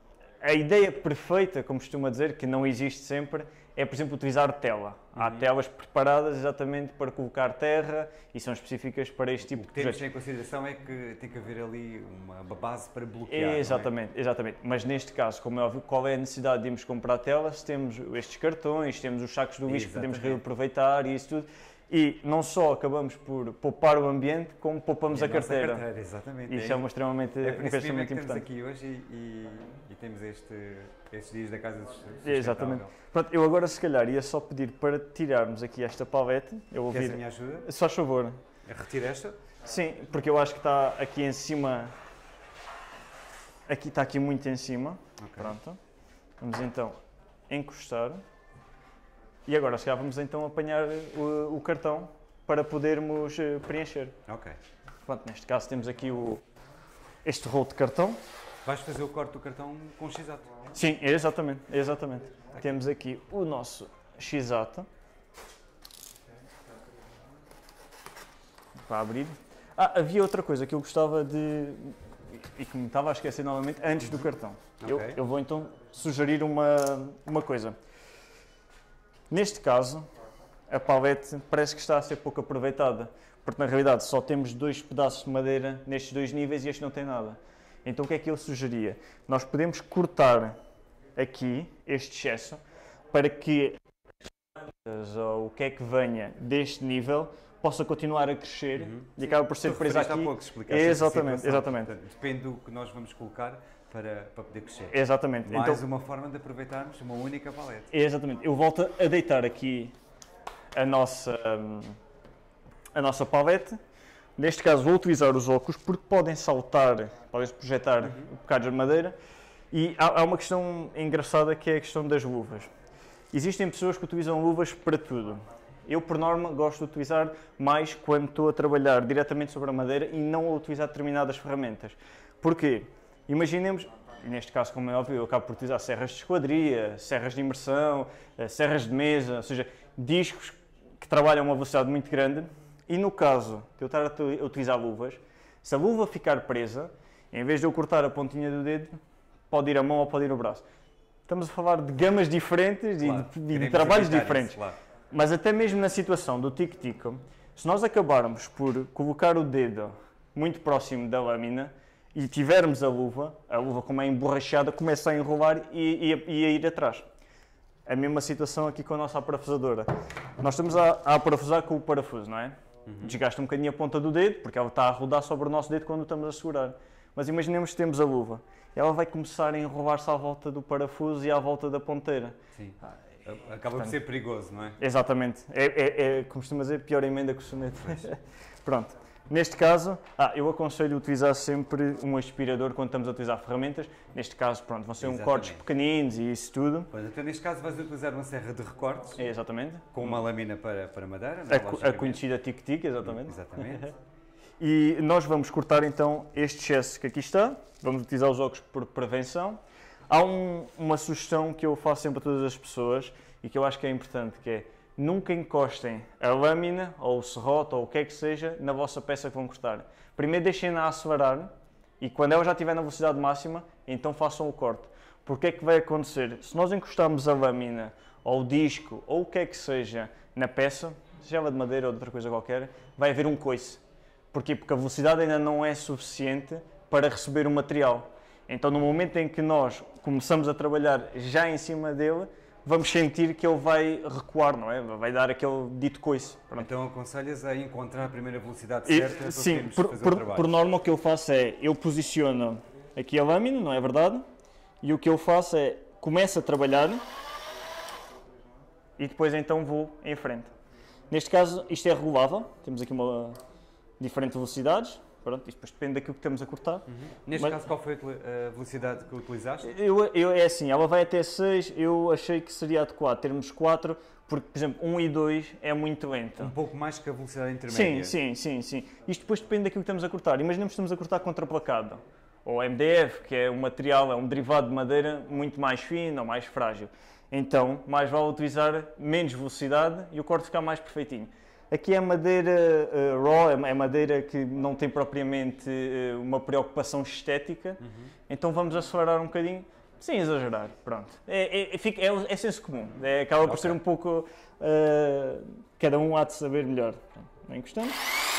Speaker 2: a ideia perfeita, como costuma dizer, que não existe sempre, é, por exemplo, utilizar tela. Uhum. Há telas preparadas exatamente para colocar terra e são específicas para este tipo
Speaker 1: de
Speaker 2: projetos.
Speaker 1: O que temos em consideração é que tem que haver ali uma base para bloquear.
Speaker 2: Exatamente,
Speaker 1: não é?
Speaker 2: exatamente. Mas neste caso, como é óbvio, qual é a necessidade de irmos comprar telas? Temos estes cartões, temos os sacos do lixo que podemos reaproveitar e isso tudo. E não só acabamos por poupar o ambiente, como poupamos a, a carteira.
Speaker 1: carteira. Exatamente.
Speaker 2: Isso é, é, uma extremamente,
Speaker 1: é por
Speaker 2: um
Speaker 1: isso
Speaker 2: muito
Speaker 1: que
Speaker 2: importante.
Speaker 1: Estamos aqui hoje e, e, e temos este, estes dias da Casa Sustentável.
Speaker 2: Exatamente. Pronto, eu agora se calhar ia só pedir para tirarmos aqui esta palete. Eu vou
Speaker 1: Queres
Speaker 2: vir...
Speaker 1: a minha ajuda?
Speaker 2: Só favor.
Speaker 1: Retira esta?
Speaker 2: Sim, porque eu acho que está aqui em cima. Aqui está aqui muito em cima. Okay. Pronto. Vamos então encostar. E agora, se calhar, vamos então apanhar o, o cartão para podermos uh, preencher.
Speaker 1: Ok.
Speaker 2: Pronto, neste caso temos aqui o, este rolo de cartão.
Speaker 1: Vais fazer o corte do cartão com X-Ato?
Speaker 2: Sim, exatamente, exatamente. Aqui. Temos aqui o nosso X-Ato. Para abrir. Ah, havia outra coisa que eu gostava de... e que me estava a esquecer novamente, antes do cartão. Okay. Eu, eu vou então sugerir uma, uma coisa. Neste caso, a palete parece que está a ser pouco aproveitada, porque na realidade só temos dois pedaços de madeira nestes dois níveis e este não tem nada. Então o que é que eu sugeria? Nós podemos cortar aqui este excesso para que ou o que é que venha deste nível possa continuar a crescer uhum. e acaba por ser presa aqui.
Speaker 1: Há pouco,
Speaker 2: exatamente, exatamente.
Speaker 1: Portanto, depende do que nós vamos colocar para, para poder crescer.
Speaker 2: Exatamente.
Speaker 1: Mais
Speaker 2: então,
Speaker 1: uma forma de aproveitarmos uma única paleta.
Speaker 2: Exatamente. Eu volto a deitar aqui a nossa, a nossa palete. Neste caso vou utilizar os óculos porque podem saltar, podem-se projetar uhum. bocados de madeira. E há, há uma questão engraçada que é a questão das luvas. Existem pessoas que utilizam luvas para tudo. Eu, por norma, gosto de utilizar mais quando estou a trabalhar diretamente sobre a madeira e não a utilizar determinadas ferramentas. Porquê? Imaginemos, neste caso, como é óbvio, eu acabo por utilizar serras de esquadria, serras de imersão, serras de mesa, ou seja, discos que trabalham a uma velocidade muito grande. E no caso de eu estar a utilizar luvas, se a luva ficar presa, em vez de eu cortar a pontinha do dedo, pode ir a mão ou pode ir o braço. Estamos a falar de gamas diferentes claro, e de, de trabalhos diferentes. Isso, claro. Mas até mesmo na situação do tic-tico, se nós acabarmos por colocar o dedo muito próximo da lâmina e tivermos a luva, a luva como é emborrachada, começa a enrolar e, e, e a ir atrás. A mesma situação aqui com a nossa aparafusadora. Nós estamos a, a aparafusar com o parafuso, não é? Uhum. Desgasta um bocadinho a ponta do dedo, porque ela está a rodar sobre o nosso dedo quando estamos a segurar. Mas imaginemos que temos a luva. Ela vai começar a enrolar-se à volta do parafuso e à volta da ponteira.
Speaker 1: Sim. Acaba por ser perigoso, não é?
Speaker 2: Exatamente. É, é, é como costuma dizer, pior emenda que o soneto. Pronto. Neste caso, ah, eu aconselho utilizar sempre um aspirador quando estamos a utilizar ferramentas. Neste caso, pronto, vão ser um cortes pequeninos e isso tudo.
Speaker 1: Pois, então, neste caso, vais utilizar uma serra de recortes.
Speaker 2: É, exatamente.
Speaker 1: Com uma lâmina para, para madeira.
Speaker 2: A, a conhecida tic-tic, exatamente.
Speaker 1: Exatamente.
Speaker 2: E nós vamos cortar então este excesso que aqui está. Vamos utilizar os óculos por prevenção. Há um, uma sugestão que eu faço sempre a todas as pessoas e que eu acho que é importante, que é nunca encostem a lâmina, ou o serrote, ou o que é que seja, na vossa peça que vão cortar. Primeiro deixem-na acelerar e quando ela já estiver na velocidade máxima, então façam o corte. Porque é que vai acontecer? Se nós encostarmos a lâmina, ou o disco, ou o que é que seja, na peça, seja ela de madeira ou de outra coisa qualquer, vai haver um coice. Porquê? Porque a velocidade ainda não é suficiente para receber o material. Então, no momento em que nós começamos a trabalhar já em cima dele, vamos sentir que ele vai recuar, não é? Vai dar aquele dito coice. Pronto.
Speaker 1: Então aconselhas a encontrar a primeira velocidade certa
Speaker 2: e,
Speaker 1: para
Speaker 2: sim,
Speaker 1: podermos
Speaker 2: por,
Speaker 1: fazer
Speaker 2: por,
Speaker 1: o trabalho.
Speaker 2: Por norma o que eu faço é, eu posiciono aqui a lâmina, não é verdade? E o que eu faço é, começo a trabalhar e depois então vou em frente. Neste caso, isto é regulável, temos aqui uma diferentes velocidades. Pronto, isto depois depende daquilo que estamos a cortar. Uhum.
Speaker 1: Neste
Speaker 2: Mas,
Speaker 1: caso, qual foi a velocidade que utilizaste?
Speaker 2: Eu, eu, é assim, ela vai até seis, eu achei que seria adequado termos quatro, porque, por exemplo, um e dois é muito lento.
Speaker 1: Um pouco mais que a velocidade intermédia.
Speaker 2: Sim, sim, sim, sim. Isto depois depende daquilo que estamos a cortar. Imaginemos que estamos a cortar contraplacado, ou M D F, que é um material, é um derivado de madeira muito mais fino ou mais frágil. Então, mais vale utilizar menos velocidade e o corte ficar mais perfeitinho. Aqui é madeira uh, raw, é madeira que não tem propriamente uh, uma preocupação estética, uhum. Então vamos acelerar um bocadinho, sem exagerar, pronto. É, é, é, é, é senso comum, é, acaba por okay. ser um pouco, uh, cada um há de saber melhor. Pronto, não encostamos.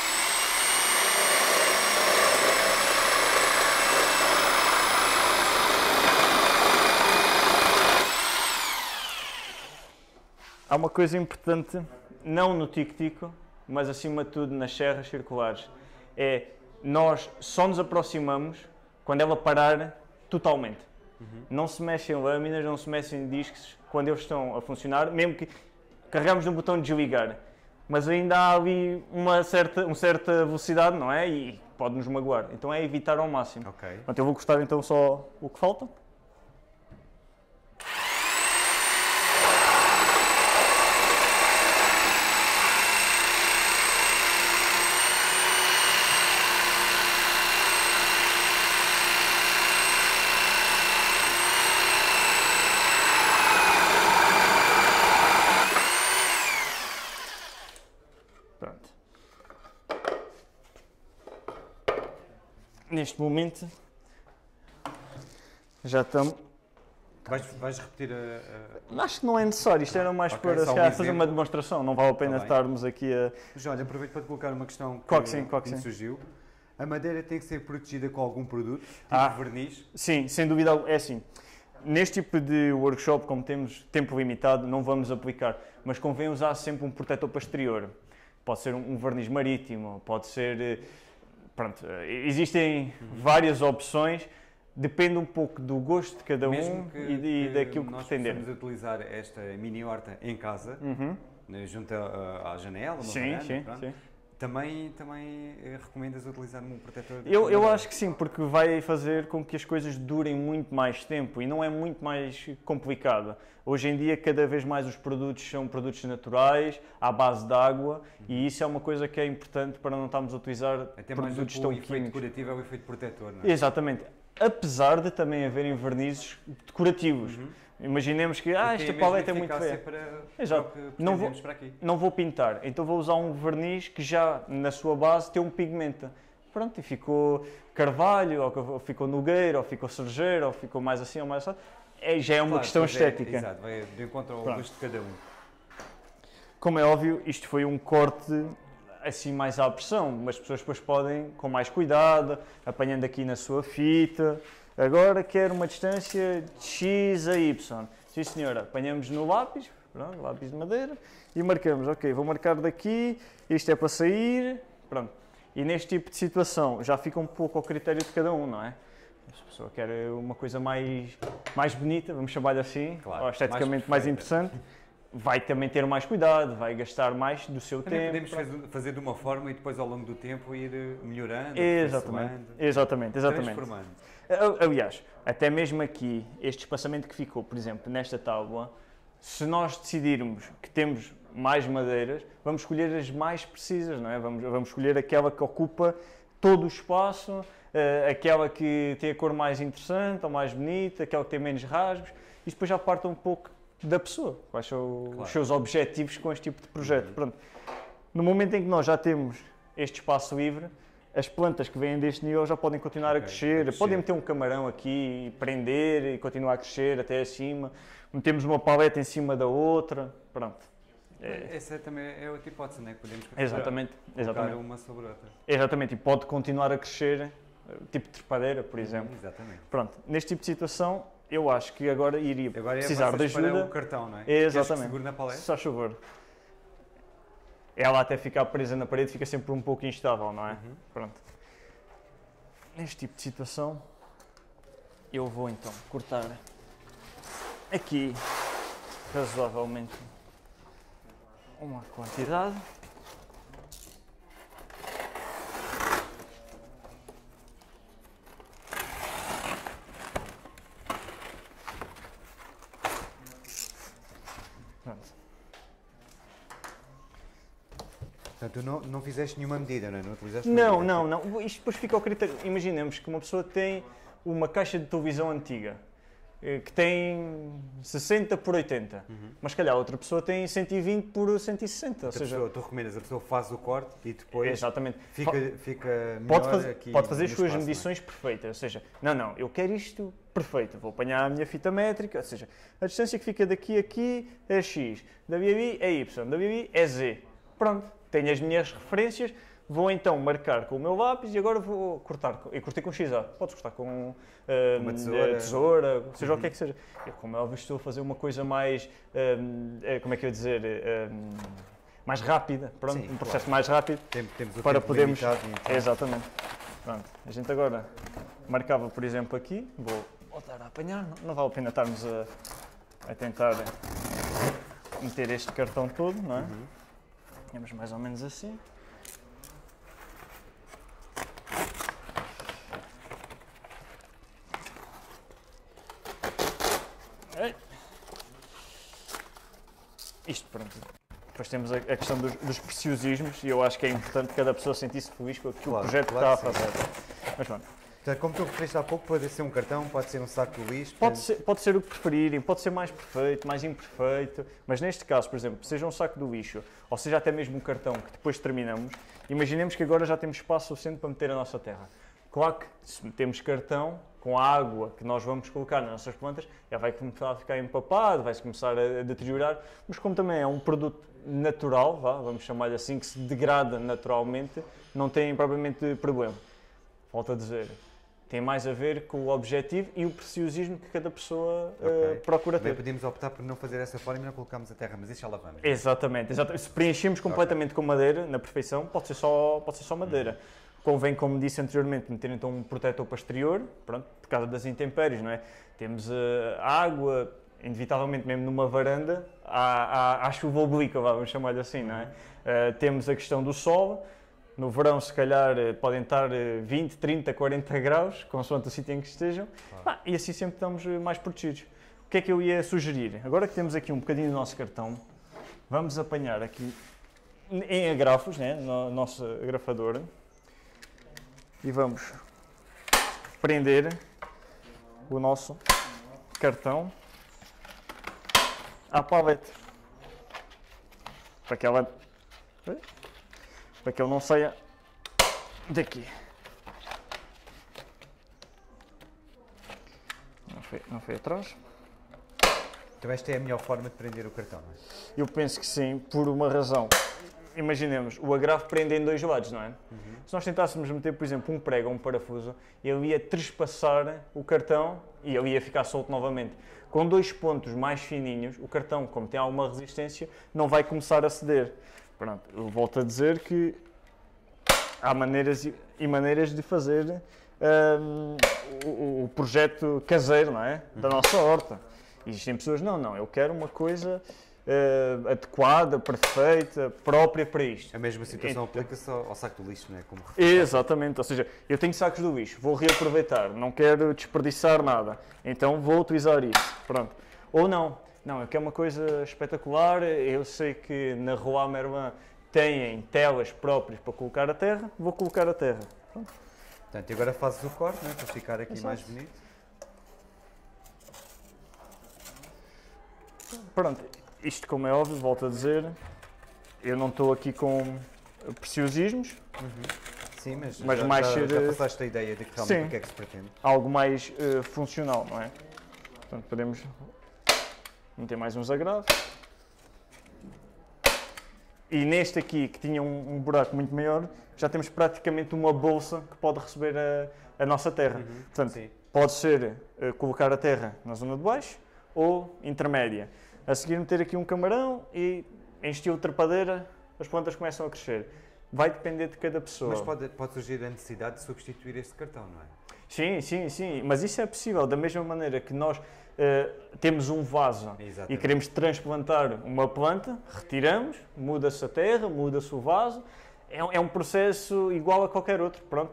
Speaker 2: Há uma coisa importante, não no tico-tico, mas acima de tudo nas serras circulares, é nós só nos aproximamos quando ela parar totalmente. Uhum. Não se mexem lâminas, não se mexem discos quando eles estão a funcionar, mesmo que carregamos no botão de desligar, mas ainda há ali uma certa, uma certa velocidade, não é? E pode-nos magoar, então é evitar ao máximo.
Speaker 1: Okay.
Speaker 2: Portanto, eu vou cortar então só o que falta. Neste momento já estamos.
Speaker 1: Vais, vais repetir a,
Speaker 2: a... Acho que não é necessário, isto era mais okay, para se calhar, fazer uma demonstração, não vale a pena tá estarmos aqui a.
Speaker 1: Mas olha, aproveito para te colocar uma questão que,
Speaker 2: qual que, sim, qual que,
Speaker 1: que me
Speaker 2: sim.
Speaker 1: surgiu. A madeira tem que ser protegida com algum produto, tipo
Speaker 2: ah,
Speaker 1: verniz?
Speaker 2: Sim, sem dúvida, é assim. Neste tipo de workshop, como temos tempo limitado, não vamos aplicar, mas convém usar sempre um protetor para exterior. Pode ser um verniz marítimo, pode ser. Pronto, existem uhum. várias opções, depende um pouco do gosto de cada
Speaker 1: Mesmo
Speaker 2: um
Speaker 1: que,
Speaker 2: e, de,
Speaker 1: que
Speaker 2: daquilo que
Speaker 1: nós
Speaker 2: pretender.
Speaker 1: Nós podemos utilizar esta mini horta em casa,
Speaker 2: uhum.
Speaker 1: junto à, à janela, uma
Speaker 2: sim,
Speaker 1: varanda,
Speaker 2: sim,
Speaker 1: pronto.
Speaker 2: sim.
Speaker 1: Também, também recomendas utilizar um protetor? De
Speaker 2: eu, eu acho que sim, porque vai fazer com que as coisas durem muito mais tempo e não é muito mais complicado. Hoje em dia, cada vez mais os produtos são produtos naturais, à base de água, uhum. e isso é uma coisa que é importante para não estarmos a utilizar
Speaker 1: até
Speaker 2: produtos
Speaker 1: mais
Speaker 2: tão
Speaker 1: o efeito
Speaker 2: químicos.
Speaker 1: decorativo é o efeito protetor, não é?
Speaker 2: Exatamente. Apesar de também haverem vernizes decorativos. Uhum. Imaginemos que ah, esta paleta é muito feia.
Speaker 1: Para,
Speaker 2: Exato.
Speaker 1: para
Speaker 2: não, vou,
Speaker 1: para aqui.
Speaker 2: não vou pintar, então vou usar um verniz que já na sua base tem um pigmento. Pronto, e ficou carvalho, ou ficou nogueira, ou ficou cerejeira, ou ficou mais assim ou mais assim. É, já é uma
Speaker 1: claro,
Speaker 2: questão
Speaker 1: é,
Speaker 2: estética.
Speaker 1: Exato, vai de encontro ao gosto de cada um.
Speaker 2: Como é óbvio, isto foi um corte assim mais à pressão, mas as pessoas depois podem, com mais cuidado, apanhando aqui na sua fita. Agora quero uma distância de X a Y. sim senhora, apanhamos no lápis, pronto, lápis de madeira, e marcamos, ok, vou marcar daqui, isto é para sair, pronto. E neste tipo de situação já fica um pouco ao critério de cada um, não é? Se a pessoa quer uma coisa mais, mais bonita, vamos chamar-lhe assim,
Speaker 1: claro,
Speaker 2: ou esteticamente
Speaker 1: mais,
Speaker 2: mais interessante, vai também ter mais cuidado, vai gastar mais do seu
Speaker 1: também
Speaker 2: tempo.
Speaker 1: podemos fazer de uma forma e depois ao longo do tempo ir melhorando,
Speaker 2: Exatamente, exatamente, exatamente.
Speaker 1: transformando.
Speaker 2: Aliás, até mesmo aqui, este espaçamento que ficou, por exemplo, nesta tábua, se nós decidirmos que temos mais madeiras, vamos escolher as mais precisas, não é? Vamos, vamos escolher aquela que ocupa todo o espaço, uh, aquela que tem a cor mais interessante ou mais bonita, aquela que tem menos rasgos, e depois já parte um pouco da pessoa, quais são claro. Os seus objetivos com este tipo de projeto. Uhum. Pronto. No momento em que nós já temos este espaço livre, as plantas que vêm deste nível já podem continuar okay, a, crescer. a crescer, podem meter um camarão aqui e prender e continuar a crescer até acima, metemos uma paleta em cima da outra, pronto.
Speaker 1: É. Essa é também é outra hipótese, não é? Que podemos
Speaker 2: exatamente, exatamente.
Speaker 1: uma sobre outra.
Speaker 2: Exatamente, e pode continuar a crescer, tipo de trepadeira, por exemplo.
Speaker 1: Exatamente.
Speaker 2: Pronto, neste tipo de situação, eu acho que agora iria
Speaker 1: agora é
Speaker 2: precisar de ajuda.
Speaker 1: Para o cartão, não é?
Speaker 2: Exatamente.
Speaker 1: Seguro na paleta?
Speaker 2: Só chover. Ela até ficar presa na parede fica sempre um pouco instável, não é?
Speaker 1: Uhum.
Speaker 2: Pronto. Neste tipo de situação, eu vou então cortar aqui razoavelmente uma quantidade. Pronto.
Speaker 1: Portanto, tu não, não fizeste nenhuma medida, não é? Não utilizaste
Speaker 2: Não, não, não. Isto depois fica ao critério. Imaginemos que uma pessoa tem uma caixa de televisão antiga que tem sessenta por oitenta, uhum. mas se calhar outra pessoa tem cento e vinte por cento e sessenta. Ou seja,
Speaker 1: pessoa, tu recomendas, a pessoa faz o corte e depois
Speaker 2: exatamente.
Speaker 1: fica, fica melhor
Speaker 2: pode fazer,
Speaker 1: aqui
Speaker 2: pode fazer as suas
Speaker 1: espaço,
Speaker 2: medições perfeitas, ou seja, não, não, eu quero isto perfeito, vou apanhar a minha fita métrica, ou seja, a distância que fica daqui a aqui é X, da B B é Y, da B B é Z. Pronto, tenho as minhas referências, vou então marcar com o meu lápis e agora vou cortar. Eu cortei com X A, podes cortar com uh,
Speaker 1: uma tesoura,
Speaker 2: tesoura seja uhum. o que é que seja. Eu, como é óbvio, estou a fazer uma coisa mais, um, como é que eu ia dizer, um, mais rápida, pronto, sim, um processo claro. mais rápido
Speaker 1: Tem, temos o
Speaker 2: para
Speaker 1: tempo
Speaker 2: podermos.
Speaker 1: Limitado, então.
Speaker 2: Exatamente. Pronto, a gente agora marcava, por exemplo, aqui, vou voltar a apanhar, não, não vale a pena estarmos a, a tentar meter este cartão todo, não é? Uhum. Temos mais ou menos assim. Isto, pronto. Depois temos a, a questão dos, dos preciosismos e eu acho que é importante cada pessoa sentir-se feliz com aquilo claro, o projeto claro, que está a fazer. Mas pronto.
Speaker 1: Então, como tu referiste há pouco, pode ser um cartão, pode ser um saco de lixo.
Speaker 2: Pode ser, pode ser o que preferirem, pode ser mais perfeito, mais imperfeito, mas neste caso, por exemplo, seja um saco do lixo ou seja até mesmo um cartão que depois terminamos, imaginemos que agora já temos espaço suficiente para meter a nossa terra. Claro que se metemos cartão, com a água que nós vamos colocar nas nossas plantas, já vai começar a ficar empapado, vai-se começar a deteriorar, mas como também é um produto natural, vá, vamos chamar-lhe assim, que se degrada naturalmente, não tem propriamente problema. Volto a dizer, tem mais a ver com o objetivo e o preciosismo que cada pessoa okay. uh, procura
Speaker 1: Também
Speaker 2: ter.
Speaker 1: podíamos optar por não fazer dessa forma e não colocarmos a terra, mas isso já lá vamos.
Speaker 2: Exatamente, exatamente. Se preenchemos completamente okay. com madeira, na perfeição, pode ser só, pode ser só madeira. Uhum. Convém, como disse anteriormente, meter então um protetor para exterior, pronto, por causa das intempéries, não é? Temos uh, água, inevitavelmente mesmo numa varanda, há, há, há chuva oblíqua, vamos chamar-lhe assim, não é? Uh, temos a questão do sol, no verão se calhar podem estar vinte, trinta, quarenta graus, consoante o sítio em que estejam, claro. ah, e assim sempre estamos mais protegidos. O que é que eu ia sugerir? Agora que temos aqui um bocadinho do nosso cartão, vamos apanhar aqui em agrafos, né, na nossa agrafadora, e vamos prender o nosso cartão à paleta para que ela para que ele não saia daqui. Não foi, não foi atrás.
Speaker 1: Então esta é a melhor forma de prender o cartão, não é?
Speaker 2: Eu penso que sim, por uma razão imaginemos, o agravo prende em dois lados, não é?
Speaker 1: Uhum.
Speaker 2: Se nós tentássemos meter, por exemplo, um prego ou um parafuso, ele ia trespassar o cartão e ele ia ficar solto novamente. Com dois pontos mais fininhos, o cartão, como tem alguma resistência, não vai começar a ceder. Pronto, eu volto a dizer que há maneiras e maneiras de fazer um, o, o projeto caseiro, não é? Da nossa horta. Existem pessoas, não, não, eu quero uma coisa uh, adequada, perfeita, própria para isto.
Speaker 1: A mesma situação
Speaker 2: Então,
Speaker 1: aplica-se ao, ao saco do lixo, não é? Como
Speaker 2: exatamente, ou seja, eu tenho sacos do lixo, vou reaproveitar, não quero desperdiçar nada, então vou utilizar isso, pronto. Ou não, não, eu quero uma coisa espetacular, eu sei que na Rua Merlin têm telas próprias para colocar a terra, vou colocar a terra. Pronto.
Speaker 1: Portanto, e agora fazes o corte, não é? Para ficar aqui
Speaker 2: Exato.
Speaker 1: mais bonito.
Speaker 2: Pronto, isto como é óbvio, volto a dizer, eu não estou aqui com preciosismos,
Speaker 1: Uhum. Sim, mas,
Speaker 2: Mas
Speaker 1: já,
Speaker 2: mais
Speaker 1: já,
Speaker 2: ser,
Speaker 1: já
Speaker 2: eh,
Speaker 1: passaste a ideia de que realmente
Speaker 2: sim.
Speaker 1: o que é que se pretende.
Speaker 2: algo mais uh, funcional, não é? Portanto, podemos meter mais uns agravos. E neste aqui, que tinha um, um buraco muito maior, já temos praticamente uma bolsa que pode receber a, a nossa terra.
Speaker 1: Uhum.
Speaker 2: Portanto,
Speaker 1: Sim.
Speaker 2: pode ser uh, colocar a terra na zona de baixo ou intermédia. A seguir meter aqui um camarão e em estilo trepadeira as plantas começam a crescer. Vai depender de cada pessoa.
Speaker 1: Mas pode, pode surgir a necessidade de substituir este cartão, não é?
Speaker 2: Sim, sim, sim, mas isso é possível, da mesma maneira que nós uh, temos um vaso
Speaker 1: Exatamente.
Speaker 2: e queremos transplantar uma planta, retiramos, muda-se a terra, muda-se o vaso, é, um- é um processo igual a qualquer outro, pronto.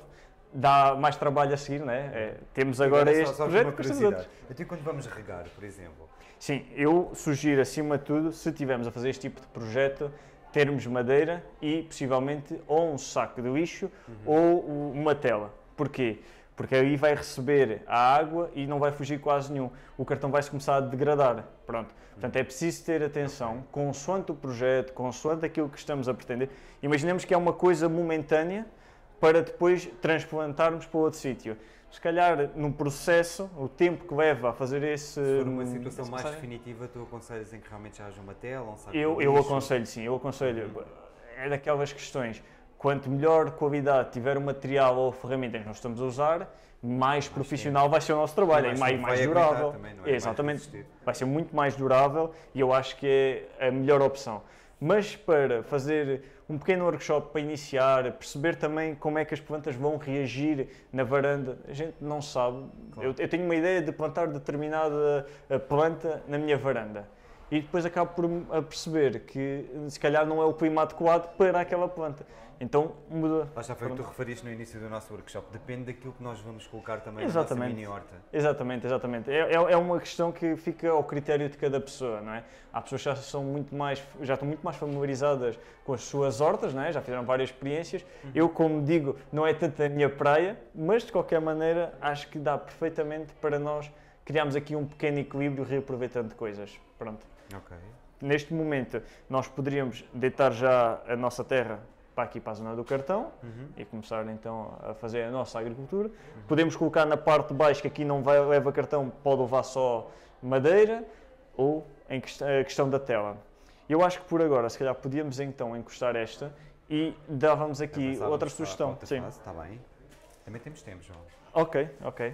Speaker 2: Dá mais trabalho a seguir, não é? É, temos agora
Speaker 1: só-
Speaker 2: este
Speaker 1: só
Speaker 2: projeto,
Speaker 1: uma
Speaker 2: depois temos
Speaker 1: curiosidade.
Speaker 2: outros.
Speaker 1: Até quando vamos regar, por exemplo?
Speaker 2: Sim, eu sugiro acima de tudo, se estivermos a fazer este tipo de projeto, termos madeira e possivelmente ou um saco de lixo ou u- uma tela. Porquê? Porque aí vai receber a água e não vai fugir quase nenhum. O cartão vai-se começar a degradar. Pronto. Portanto, é preciso ter atenção, consoante o projeto, consoante aquilo que estamos a pretender. Imaginemos que é uma coisa momentânea para depois transplantarmos para outro sítio. Se calhar, num processo, o tempo que leva a fazer esse...
Speaker 1: Se for uma situação
Speaker 2: esse
Speaker 1: mais
Speaker 2: processo-
Speaker 1: definitiva, tu aconselhas em que realmente já haja uma tela, um saco
Speaker 2: Eu,
Speaker 1: de
Speaker 2: eu
Speaker 1: lixo?
Speaker 2: aconselho, sim, eu aconselho. É daquelas questões. Quanto melhor qualidade tiver o material ou a ferramenta que nós estamos a usar, mais profissional vai ser o nosso trabalho,
Speaker 1: Mais
Speaker 2: é mais,
Speaker 1: tempo
Speaker 2: mais
Speaker 1: vai aguentar
Speaker 2: durável.
Speaker 1: também, não é? Mais
Speaker 2: Exatamente.
Speaker 1: resistir.
Speaker 2: Vai ser muito mais durável e eu acho que é a melhor opção. Mas para fazer um pequeno workshop para iniciar, perceber também como é que as plantas vão reagir na varanda, a gente não sabe.
Speaker 1: Claro.
Speaker 2: Eu, eu tenho uma ideia de plantar determinada eh, planta na minha varanda e depois acabo por me- a perceber que se calhar não é o clima adequado para aquela planta. Então muda.
Speaker 1: Lá está, foi o que tu
Speaker 2: Pronto.
Speaker 1: referiste no início do nosso workshop. Depende daquilo que nós vamos colocar também
Speaker 2: Exatamente.
Speaker 1: na nossa mini horta.
Speaker 2: Exatamente, exatamente. É, é, é uma questão que fica ao critério de cada pessoa, não é? Há pessoas que já são muito mais, já estão muito mais familiarizadas com as suas hortas, não é? Já fizeram várias experiências. Eu, como digo, não é tanto a minha praia, mas de qualquer maneira acho que dá perfeitamente para nós criarmos aqui um pequeno equilíbrio reaproveitando coisas. Pronto.
Speaker 1: Ok.
Speaker 2: Neste momento nós poderíamos deitar já a nossa terra para aqui para a zona do cartão
Speaker 1: Uhum.
Speaker 2: e começar então a fazer a nossa agricultura. Podemos colocar na parte de baixo, que aqui não vai, leva cartão, pode levar só madeira ou em quest- a questão da tela. Eu acho que por agora, se calhar, podíamos então encostar esta e dávamos aqui
Speaker 1: Avançávamos
Speaker 2: outra
Speaker 1: para a
Speaker 2: sugestão.
Speaker 1: outra
Speaker 2: Sim.
Speaker 1: fase, está bem. Também temos tempo, João.
Speaker 2: Ok, ok.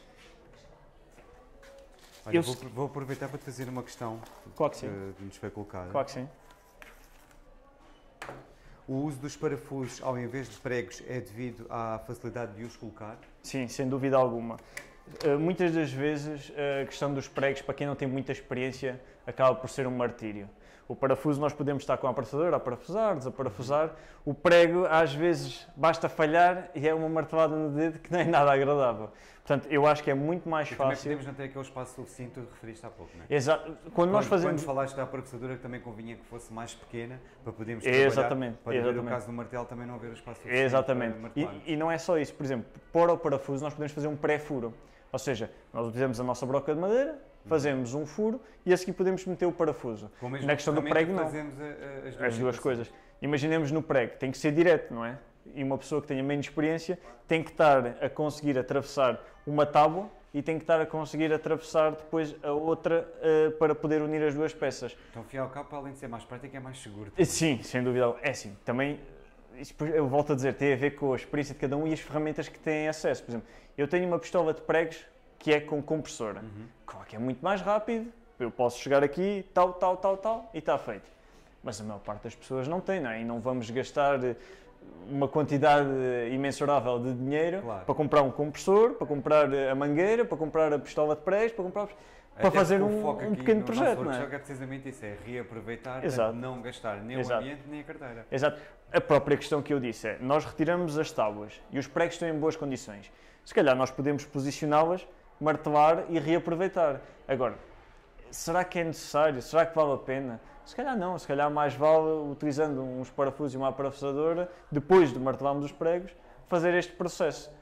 Speaker 1: Olha,
Speaker 2: Eu
Speaker 1: vou,
Speaker 2: se-
Speaker 1: vou aproveitar para te fazer uma questão
Speaker 2: Claro que
Speaker 1: que,
Speaker 2: sim.
Speaker 1: que nos foi colocada.
Speaker 2: Claro que sim.
Speaker 1: O uso dos parafusos ao invés de pregos é devido à facilidade de os colocar?
Speaker 2: Sim, sem dúvida alguma. Uh, muitas das vezes a questão dos pregos, para quem não tem muita experiência, acaba por ser um martírio. O parafuso nós podemos estar com a parafusadora a parafusar, desaparafusar. O prego, às vezes, basta falhar e é uma martelada no dedo que não é nada agradável. Portanto, eu acho que é muito mais
Speaker 1: E também
Speaker 2: fácil.
Speaker 1: podemos não ter aquele espaço suficiente que tu referiste há pouco, não é?
Speaker 2: Exato. Quando nós
Speaker 1: Quando-
Speaker 2: fazemos.
Speaker 1: Quando falaste da parafusadora, que também convinha que fosse mais pequena para podermos
Speaker 2: É,
Speaker 1: trabalhar.
Speaker 2: exatamente,
Speaker 1: Pode haver o
Speaker 2: exatamente.
Speaker 1: caso do martelo também não haver o espaço suficiente
Speaker 2: Exatamente.
Speaker 1: para
Speaker 2: E,
Speaker 1: martelarmos.
Speaker 2: e não é só isso. Por exemplo, para o parafuso nós podemos fazer um pré-furo. Ou seja, nós utilizamos a nossa broca de madeira, fazemos um furo e a seguir podemos meter o parafuso.
Speaker 1: Com a mesma
Speaker 2: Na questão do
Speaker 1: ferramenta
Speaker 2: prego, não.
Speaker 1: fazemos a- a- as duas,
Speaker 2: As duas
Speaker 1: situações.
Speaker 2: coisas. Imaginemos no prego, tem que ser direto, não é? E uma pessoa que tenha menos experiência tem que estar a conseguir atravessar uma tábua e tenho que estar a conseguir atravessar depois a outra uh, para poder unir as duas peças.
Speaker 1: Então, fio ao cabo, além de ser mais prático, é mais seguro.
Speaker 2: Sim, sem dúvida. É assim, também, isto, eu volto a dizer, tem a ver com a experiência de cada um e as ferramentas que têm acesso. Por exemplo, eu tenho uma pistola de pregos que é com compressora, uhum. que é muito mais rápido, eu posso chegar aqui, tal, tal, tal, tal, e está feito. Mas a maior parte das pessoas não tem, não é? E não vamos gastar uma quantidade imensurável de dinheiro claro. Para comprar um compressor, para comprar a mangueira, para comprar a pistola de pregos, para comprar... para
Speaker 1: até
Speaker 2: fazer um, um pequeno projeto, não é?
Speaker 1: O que é precisamente isso, é reaproveitar, para não gastar nem Exato. O ambiente nem a carteira.
Speaker 2: Exato. A própria questão que eu disse é, nós retiramos as tábuas e os pregos estão em boas condições. Se calhar nós podemos posicioná-las, martelar e reaproveitar. Agora, será que é necessário? Será que vale a pena? Se calhar não, se calhar mais vale, utilizando uns parafusos e uma parafusadora, depois de martelarmos os pregos, fazer este processo.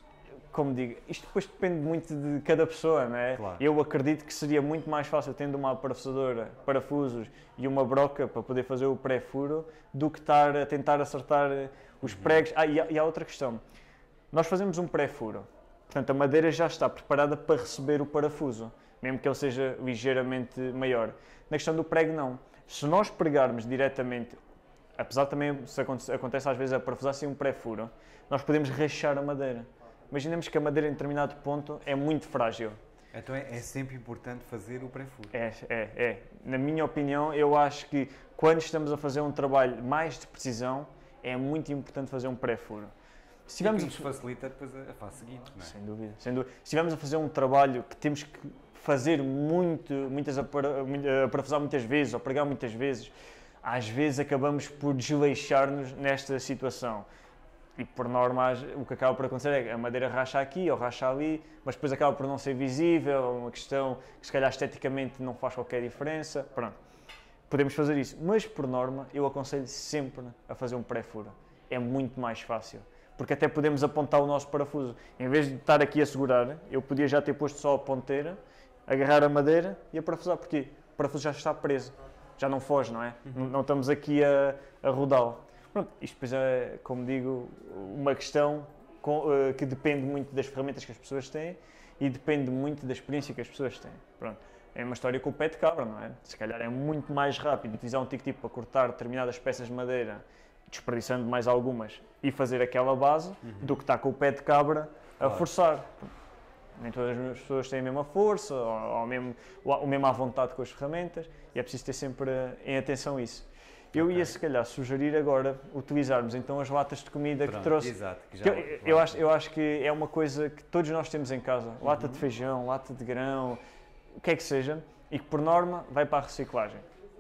Speaker 2: Como digo, isto depois depende muito de cada pessoa, não é?
Speaker 1: Claro.
Speaker 2: Eu acredito que seria muito mais fácil tendo uma parafusadora, parafusos e uma broca para poder fazer o pré-furo do que estar a tentar acertar os pregos. Ah, e há, e há outra questão. Nós fazemos um pré-furo, portanto a madeira já está preparada para receber o parafuso, mesmo que ele seja ligeiramente maior. Na questão do prego, não. Se nós pregarmos diretamente, apesar também, se acontece, acontece às vezes a parafusar sem um pré-furo, nós podemos rachar a madeira. Imaginemos que a madeira em determinado ponto é muito frágil.
Speaker 1: Então é, é sempre importante fazer o pré-furo.
Speaker 2: É, é, é. Na minha opinião, eu acho que quando estamos a fazer um trabalho mais de precisão, é muito importante fazer um pré-furo.
Speaker 1: Se tivermos... E que nos facilita depois a fase seguinte, não é?
Speaker 2: Sem dúvida, sem dúvida. Se estivermos a fazer um trabalho que temos que fazer muito, muitas a parafusar muitas vezes, ou pregar muitas vezes, às vezes acabamos por desleixar-nos nesta situação. E por norma, o que acaba por acontecer é que a madeira racha aqui ou racha ali, mas depois acaba por não ser visível, uma questão que se calhar esteticamente não faz qualquer diferença. Pronto, podemos fazer isso, mas por norma eu aconselho sempre a fazer um pré-furo. É muito mais fácil, porque até podemos apontar o nosso parafuso. Em vez de estar aqui a segurar, eu podia já ter posto só a ponteira, agarrar a madeira e a parafusar, porque o parafuso já está preso, já não foge, não é? Uhum. Não estamos aqui a, a rodá-lo. Pronto, isto depois é, como digo, uma questão com, uh, que depende muito das ferramentas que as pessoas têm e depende muito da experiência que as pessoas têm. Pronto, é uma história com o pé de cabra, não é? Se calhar é muito mais rápido utilizar um tic-tipo para cortar determinadas peças de madeira, desperdiçando mais algumas, e fazer aquela base, uhum. do que estar com o pé de cabra a claro. Forçar. Nem todas as pessoas têm a mesma força, ou, ou, mesmo, ou mesmo à vontade com as ferramentas, e é preciso ter sempre em atenção isso. Eu okay. ia, se calhar, sugerir agora utilizarmos então as latas de comida Pronto, que trouxe.
Speaker 1: Exato, que já
Speaker 2: que eu, eu, acho, eu acho que é uma coisa que todos nós temos em casa. Uhum. Lata de feijão, lata de grão, o que é que seja, e que por norma vai para a reciclagem.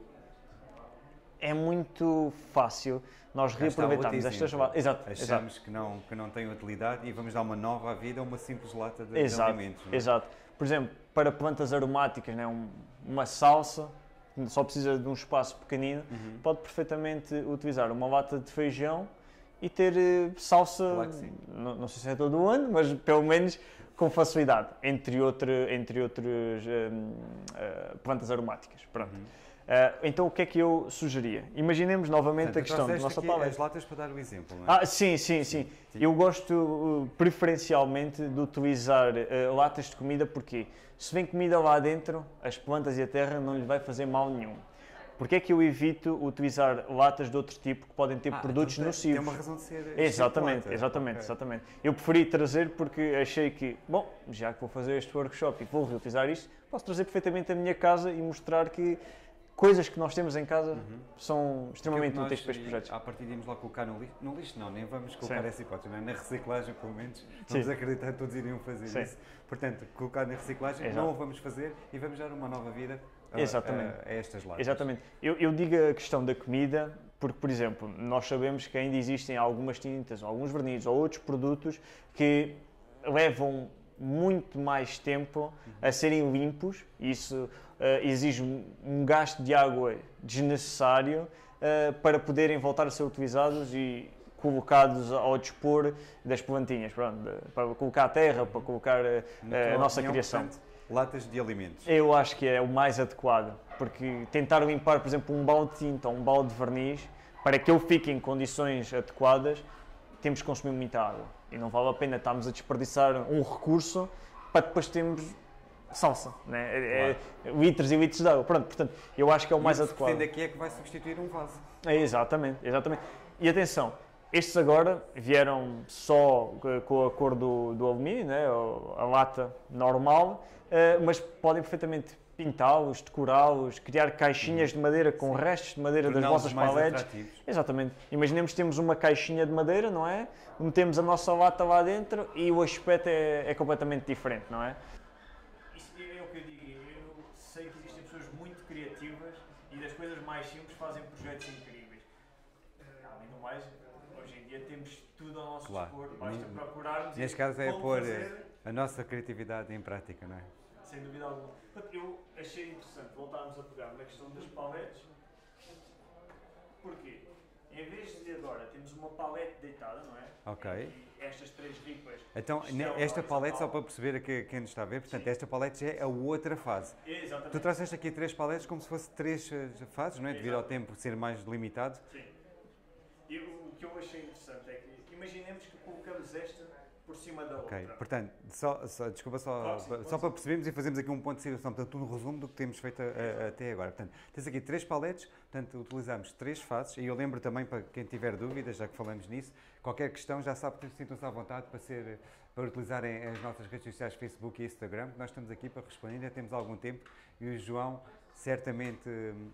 Speaker 2: É muito fácil nós reaproveitarmos estas latas. Exato,
Speaker 1: Achamos
Speaker 2: exato.
Speaker 1: Que, não, que não tem utilidade e vamos dar uma nova vida a uma simples lata de,
Speaker 2: exato,
Speaker 1: de alimentos. Não é?
Speaker 2: Exato. Por exemplo, para plantas aromáticas, né, um, uma salsa, só precisa de um espaço pequenino, uhum. pode perfeitamente utilizar uma lata de feijão e ter uh, salsa,
Speaker 1: claro
Speaker 2: não, não sei se é todo o ano, mas pelo menos com facilidade, entre, outra, entre outras uh, uh, plantas aromáticas. Pronto. Uhum. Uh, então o que é que eu sugeria? Imaginemos novamente
Speaker 1: Portanto,
Speaker 2: a questão da nossa paleta.
Speaker 1: As latas para dar o exemplo, não é?
Speaker 2: Ah, sim, sim, sim. sim. Eu gosto uh, preferencialmente de utilizar uh, latas de comida porque se vem comida lá dentro, as plantas e a terra não lhe vai fazer mal nenhum. Porque é que eu evito utilizar latas de outro tipo que podem ter
Speaker 1: ah,
Speaker 2: produtos
Speaker 1: então
Speaker 2: nocivos?
Speaker 1: Tem uma razão de ser.
Speaker 2: Exatamente, exatamente, okay. exatamente. Eu preferi trazer porque achei que, bom, já que vou fazer este workshop e vou reutilizar isto, posso trazer perfeitamente a minha casa e mostrar que coisas que nós temos em casa uhum. são extremamente
Speaker 1: nós,
Speaker 2: úteis para estes projetos.
Speaker 1: À partida íamos lá colocar no lixo, no lixo não, nem vamos colocar Sim. essa hipótese, não é? Na reciclagem pelo menos, vamos acreditar que todos iriam fazer Sim. isso. Portanto, colocar na reciclagem Exato. Não o vamos fazer e vamos dar uma nova vida a,
Speaker 2: Exatamente.
Speaker 1: a, a estas latas.
Speaker 2: Exatamente. Eu, eu digo a questão da comida porque, por exemplo, nós sabemos que ainda existem algumas tintas, alguns vernizes ou outros produtos que levam muito mais tempo a serem limpos, isso uh, exige um gasto de água desnecessário uh, para poderem voltar a ser utilizados e colocados ao dispor das plantinhas, pronto, para colocar a terra, para colocar uh, a nossa opinião, criação.
Speaker 1: Portanto, latas de alimentos.
Speaker 2: Eu acho que é o mais adequado, porque tentar limpar, por exemplo, um balde de tinta ou um balde de verniz, para que ele fique em condições adequadas, temos que consumir muita água. E não vale a pena estarmos a desperdiçar um recurso para depois termos salsa, né? É, é, litros e litros de água. Pronto, portanto, eu acho que é o mais
Speaker 1: e o que
Speaker 2: adequado.
Speaker 1: se aqui é que vai substituir um vaso.
Speaker 2: É, exatamente, exatamente. E atenção, estes agora vieram só com a cor do, do alumínio, né? A lata normal, uh, mas podem perfeitamente pintá-los, decorá-los, criar caixinhas de madeira com Sim. restos de madeira das vossas paletes. Exatamente. Imaginemos que temos uma caixinha de madeira, não é? Metemos a nossa lata lá dentro e o aspecto é, é completamente diferente, não é? Isso é o que eu digo. Eu sei que existem pessoas muito criativas e das coisas mais simples fazem projetos incríveis. Além do mais, hoje em dia temos tudo ao nosso
Speaker 1: claro.
Speaker 2: dispor, basta procurarmos.
Speaker 1: Neste caso é pôr fazer... a nossa criatividade em prática, não é?
Speaker 2: Sem dúvida alguma. Eu achei interessante voltarmos a pegar na questão das paletes. Porquê? Em vez de agora temos uma palete deitada, não é?
Speaker 1: Ok.
Speaker 2: E estas três ripas.
Speaker 1: Então, esta palete, só para perceber que quem nos está a ver, portanto, Sim. esta palete é a outra fase.
Speaker 2: Exatamente.
Speaker 1: Tu trouxeste aqui três paletes como se fosse três fases, não é? Devido ao tempo ser mais limitado.
Speaker 2: Sim. E o que eu achei interessante é que imaginemos que colocamos esta por cima da
Speaker 1: okay.
Speaker 2: outra.
Speaker 1: Portanto, só, só, desculpa, só, claro, sim, só para percebermos e fazermos aqui um ponto de situação, portanto, um resumo do que temos feito a, a, até agora. Portanto, tens aqui três paletes, portanto, utilizamos três faces, e eu lembro também, para quem tiver dúvidas, já que falamos nisso, qualquer questão, já sabe que sintam-se à vontade para, ser, para utilizarem as nossas redes sociais, Facebook e Instagram, nós estamos aqui para responder, ainda temos algum tempo, e o João certamente...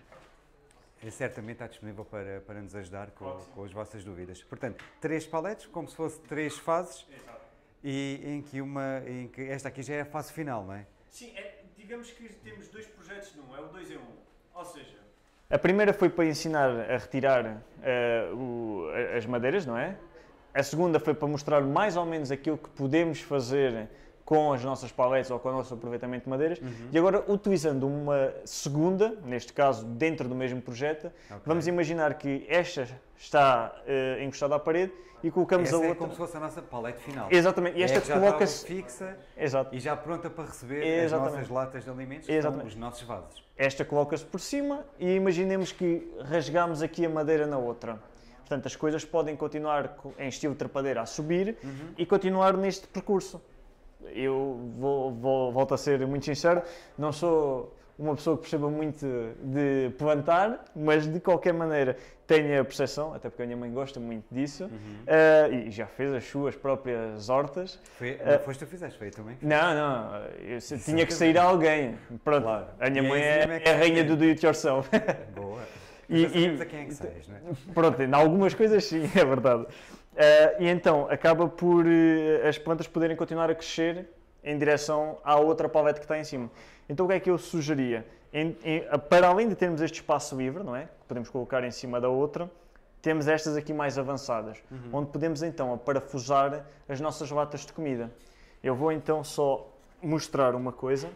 Speaker 1: certamente está disponível para, para nos ajudar com, com as vossas dúvidas. Portanto, três paletes, como se fosse três fases.
Speaker 2: Exato.
Speaker 1: E em que, uma, em que esta aqui já é a fase final, não é?
Speaker 2: Sim, é, digamos que temos dois projetos num, é o dois em um. Ou seja... A primeira foi para ensinar a retirar uh, o, as madeiras, não é? A segunda foi para mostrar mais ou menos aquilo que podemos fazer com as nossas paletes ou com o nosso aproveitamento de madeiras. Uhum. E agora, utilizando uma segunda, neste caso dentro do mesmo projeto, okay. vamos imaginar que esta está uh, encostada à parede e colocamos
Speaker 1: Essa
Speaker 2: a outra...
Speaker 1: é como se fosse a nossa palete final.
Speaker 2: Exatamente. E esta
Speaker 1: é que já
Speaker 2: coloca-se...
Speaker 1: fixa
Speaker 2: Exato.
Speaker 1: e já pronta para receber
Speaker 2: Exatamente.
Speaker 1: as nossas latas de alimentos, que
Speaker 2: Exatamente.
Speaker 1: são os nossos vasos.
Speaker 2: Esta coloca-se por cima e imaginemos que rasgamos aqui a madeira na outra. Portanto, as coisas podem continuar em estilo trepadeira a subir uhum. e continuar neste percurso. Eu vou, vou, volto a ser muito sincero, não sou uma pessoa que perceba muito de plantar, mas de qualquer maneira tenho a percepção, até porque a minha mãe gosta muito disso, uhum. uh, e já fez as suas próprias hortas.
Speaker 1: Foi, não uh, foste tu que fizeste, foi também?
Speaker 2: Não, não, eu Isso tinha que sair a alguém. Pronto, claro. A minha e mãe é, é, é a rainha do do it yourself.
Speaker 1: Boa.
Speaker 2: E,
Speaker 1: e a quem é que sais, não é?
Speaker 2: Pronto, em algumas coisas sim, é verdade. Uh, e então acaba por uh, as plantas poderem continuar a crescer em direção à outra palete que está em cima. Então o que é que eu sugeria? Em, em, para além de termos este espaço livre, não é? Que podemos colocar em cima da outra, temos estas aqui mais avançadas, uhum. onde podemos então aparafusar as nossas latas de comida. Eu vou então só mostrar uma coisa.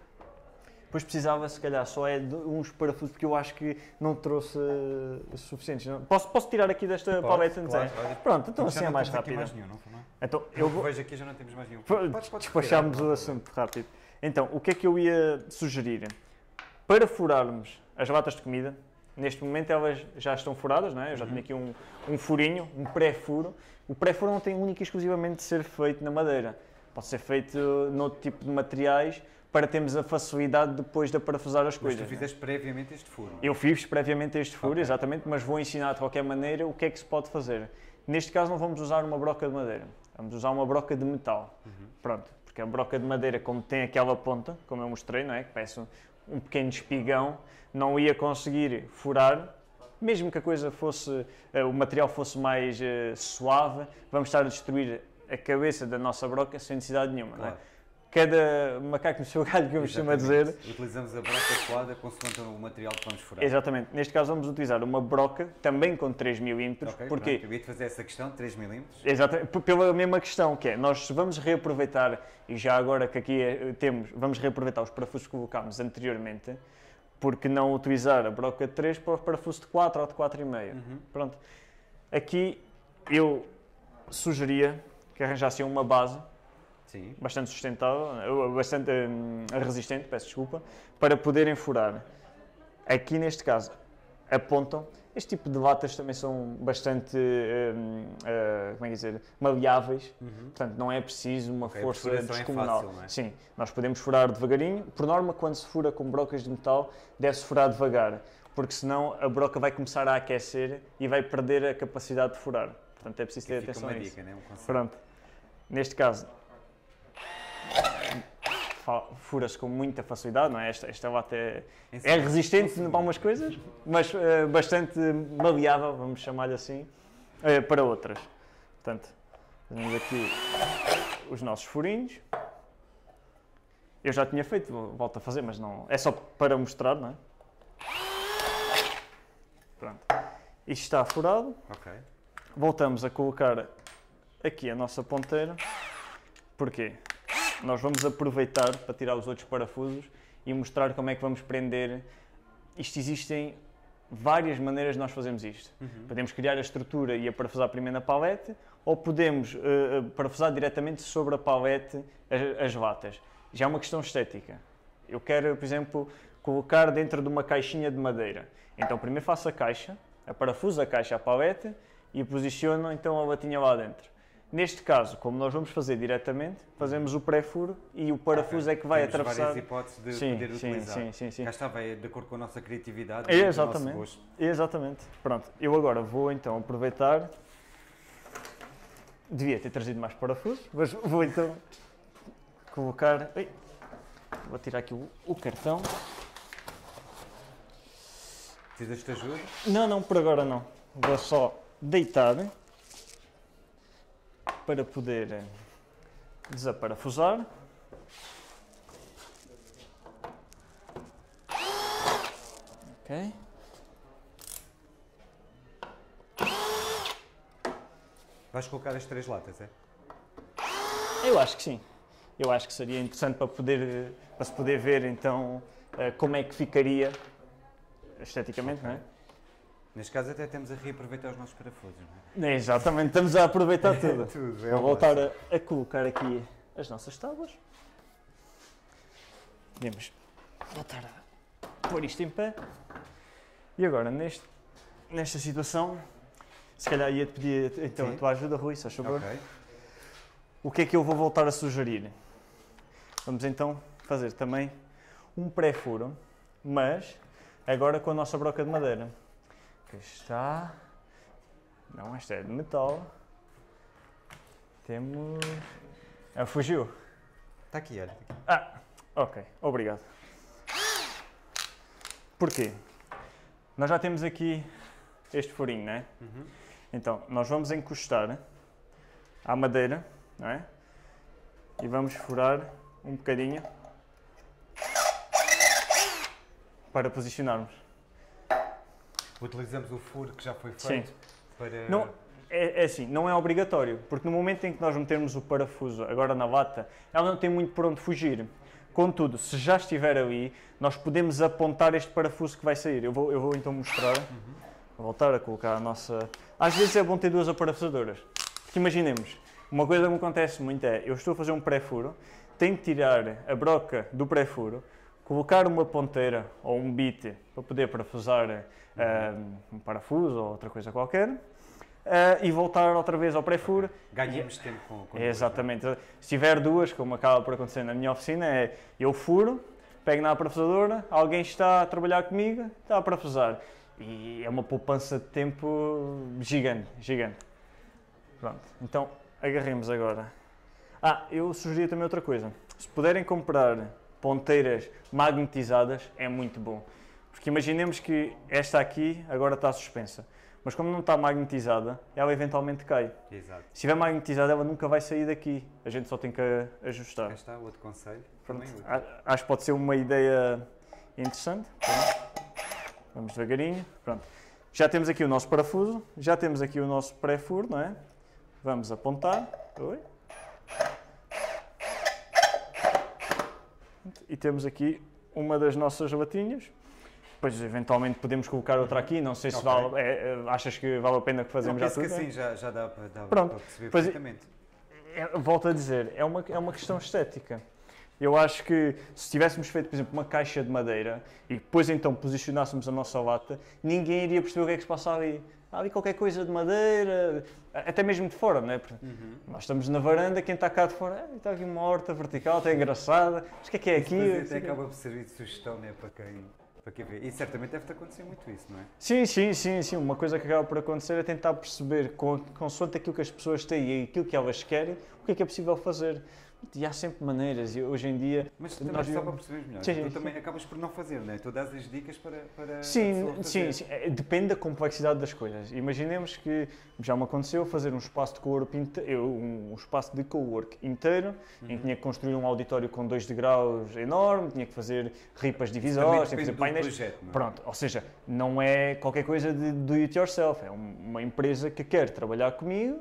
Speaker 2: Depois precisava, se calhar, só é de uns parafusos, porque eu acho que não trouxe uh, suficientes. Não? Posso, posso tirar aqui desta Pode, paleta? Claro, claro. Pronto, então assim é mais rápido. Mais nenhum, não, não? Então, eu vou...
Speaker 1: Vejo aqui já não temos mais nenhum.
Speaker 2: Podes, podes despachámos o assunto rápido. Então, o que é que eu ia sugerir? Para furarmos as latas de comida, neste momento elas já estão furadas, não é? Eu já uhum. tenho aqui um, um furinho, um pré-furo. O pré-furo não tem única e exclusivamente de ser feito na madeira. Pode ser feito noutro tipo de materiais, para termos a facilidade depois de aparafusar as coisas.
Speaker 1: Mas tu fizeste previamente este furo?
Speaker 2: Eu fiz previamente este furo,
Speaker 1: okay.
Speaker 2: exatamente, mas vou ensinar de qualquer maneira o que é que se pode fazer. Neste caso não vamos usar uma broca de madeira, vamos usar uma broca de metal. Uhum. Pronto, porque a broca de madeira, como tem aquela ponta, como eu mostrei, não é? Que parece um, um pequeno espigão, não ia conseguir furar, mesmo que a coisa fosse, uh, o material fosse mais uh, suave, vamos estar a destruir a cabeça da nossa broca sem necessidade nenhuma, claro. Não é? Cada macaco no seu galho, que eu costumo dizer.
Speaker 1: Utilizamos a broca adequada consoante o material que vamos furar.
Speaker 2: Exatamente. Neste caso vamos utilizar uma broca também com três milímetros.
Speaker 1: Okay,
Speaker 2: porque...
Speaker 1: Eu ia-te fazer essa questão, três milímetros.
Speaker 2: Exatamente. Pela mesma questão que é, nós vamos reaproveitar, e já agora que aqui é, temos, vamos reaproveitar os parafusos que colocámos anteriormente, porque não utilizar a broca de três para o parafuso de quatro ou de quatro vírgula cinco. Uhum. Pronto. Aqui eu sugeria que arranjassem uma base Sim. bastante sustentável, bastante hum, resistente, peço desculpa, para poderem furar. Aqui neste caso apontam Este tipo de latas também são bastante, hum, uh, como é que dizer, maleáveis, uhum. Portanto não é preciso uma okay, força descomunal. É fácil, não é? Sim, nós podemos furar devagarinho. Por norma, quando se fura com brocas de metal, deve-se furar devagar, porque senão a broca vai começar a aquecer e vai perder a capacidade de furar. Portanto é preciso ter atenção a isso. Dica, né? Um Pronto, neste caso, fura-se com muita facilidade, não é? Esta, esta lata é, é resistente para algumas coisas, mas uh, bastante maleável, vamos chamar-lhe assim, uh, para outras. Portanto, temos aqui os nossos furinhos. Eu já tinha feito, volto a fazer, mas não, é só para mostrar, não é? Pronto. Isto está furado. Okay. Voltamos a colocar aqui a nossa ponteira. Porquê? Nós vamos aproveitar para tirar os outros parafusos e mostrar como é que vamos prender. Isto existem várias maneiras de nós fazermos isto. Uhum. Podemos criar a estrutura e a parafusar primeiro na palete, ou podemos uh, parafusar diretamente sobre a palete as, as latas. Já é uma questão estética. Eu quero, por exemplo, colocar dentro de uma caixinha de madeira. Então primeiro faço a caixa, a parafuso a caixa à palete e posiciono então a latinha lá dentro. Neste caso, como nós vamos fazer diretamente, fazemos o pré-furo e o parafuso okay. é que vai
Speaker 1: Temos
Speaker 2: atravessar...
Speaker 1: várias hipóteses de
Speaker 2: sim,
Speaker 1: poder
Speaker 2: sim,
Speaker 1: utilizar.
Speaker 2: Sim, sim, sim.
Speaker 1: Cá está, vai de acordo com a nossa criatividade
Speaker 2: é,
Speaker 1: e
Speaker 2: exatamente,
Speaker 1: o nosso gosto.
Speaker 2: Exatamente. Pronto, eu agora vou então aproveitar... Devia ter trazido mais parafusos, mas vou então colocar... Ai, vou tirar aqui o, o cartão.
Speaker 1: Precisas de ajuda?
Speaker 2: Não, não, por agora não. Vou só deitar para poder desaparafusar. Ok.
Speaker 1: Vais colocar as três latas, é?
Speaker 2: Eu acho que sim. Eu acho que seria interessante para, poder, para se poder ver então como é que ficaria esteticamente, okay. Não é?
Speaker 1: Neste caso até temos a reaproveitar os nossos parafusos, não é?
Speaker 2: Exatamente, estamos a aproveitar tudo.
Speaker 1: tudo é
Speaker 2: Vou voltar a, a colocar aqui as nossas tábuas. Podemos voltar a pôr isto em pé. E agora, neste, nesta situação, se calhar ia-te pedir então, a tua ajuda, Rui, se faz favor. Okay. O que é que eu vou voltar a sugerir? Vamos então fazer também um pré-furo, mas agora com a nossa broca de madeira. Aqui está. Não, esta é de metal. Temos... Ah, fugiu.
Speaker 1: Está aqui, olha.
Speaker 2: Ah, ok. Obrigado. Porquê? Nós já temos aqui este furinho, não é? Uhum. Então, nós vamos encostar à madeira, não é? E vamos furar um bocadinho para posicionarmos.
Speaker 1: Utilizamos o furo que já foi feito. Sim. Para...
Speaker 2: Não, é, é assim, não é obrigatório, porque no momento em que nós metermos o parafuso agora na lata, ela não tem muito por onde fugir. Contudo, se já estiver ali, nós podemos apontar este parafuso que vai sair. Eu vou, eu vou então mostrar, uhum. Vou voltar a colocar a nossa... Às vezes é bom ter duas aparafusadoras, porque imaginemos, uma coisa que me acontece muito é, eu estou a fazer um pré-furo, tenho que tirar a broca do pré-furo, colocar uma ponteira ou um bit para poder parafusar uh, um parafuso ou outra coisa qualquer uh, e voltar outra vez ao pré-furo.
Speaker 1: Ganhamos tempo com, com
Speaker 2: é, exatamente. Duas, se tiver duas, como acaba por acontecer na minha oficina, é eu furo, pego na parafusadora, alguém está a trabalhar comigo, está a parafusar. E é uma poupança de tempo gigante, gigante. Pronto, então agarremos agora. Ah, eu sugeria também outra coisa. Se puderem comprar ponteiras magnetizadas, é muito bom. Porque imaginemos que esta aqui agora está suspensa, mas como não está magnetizada, ela eventualmente cai.
Speaker 1: Exato.
Speaker 2: Se estiver magnetizada, ela nunca vai sair daqui. A gente só tem que ajustar.
Speaker 1: Cá está outro conselho.
Speaker 2: Pronto, acho que pode ser uma ideia interessante. Pronto. Vamos devagarinho. Pronto. Já temos aqui o nosso parafuso, já temos aqui o nosso pré-furo, não é? Vamos apontar. Oi. E temos aqui uma das nossas latinhas. Depois, eventualmente, podemos colocar outra aqui. Não sei se okay. vale, é, é, achas que vale a pena que fazemos
Speaker 1: já
Speaker 2: tudo?
Speaker 1: Penso que sim, já, já dá, dá para perceber
Speaker 2: pois,
Speaker 1: perfeitamente.
Speaker 2: É, volto a dizer, é uma, é uma questão estética. Eu acho que se tivéssemos feito, por exemplo, uma caixa de madeira e depois então posicionássemos a nossa lata, ninguém iria perceber o que é que se passa ali. Há ali qualquer coisa de madeira, até mesmo de fora, não é? Porque uhum. Nós estamos na varanda, quem está cá de fora, ah, está aqui uma horta vertical, está engraçada, mas o que é que é aqui?
Speaker 1: Isso até acaba por servir de sugestão, né, para quem, para quem vê. E certamente deve acontecer muito isso, não é?
Speaker 2: Sim, sim, sim, sim. Uma coisa que acaba por acontecer é tentar perceber, consoante aquilo que as pessoas têm e aquilo que elas querem, o que é que é possível fazer. E há sempre maneiras, e hoje em dia...
Speaker 1: Mas também, nós... só para percebermos melhor, sim, tu sim. também acabas por não fazer, não é? Tu dás as dicas para, para
Speaker 2: sim,
Speaker 1: a
Speaker 2: sim, sim, depende da complexidade das coisas. Imaginemos que já me aconteceu fazer um espaço de co-work inteiro, um espaço de co-work inteiro, uhum. em que tinha que construir um auditório com dois degraus enorme, tinha que fazer ripas divisórias, tinha que fazer painéis...
Speaker 1: Projeto, não é?
Speaker 2: Pronto, ou seja, não é qualquer coisa de do it yourself, é uma empresa que quer trabalhar comigo,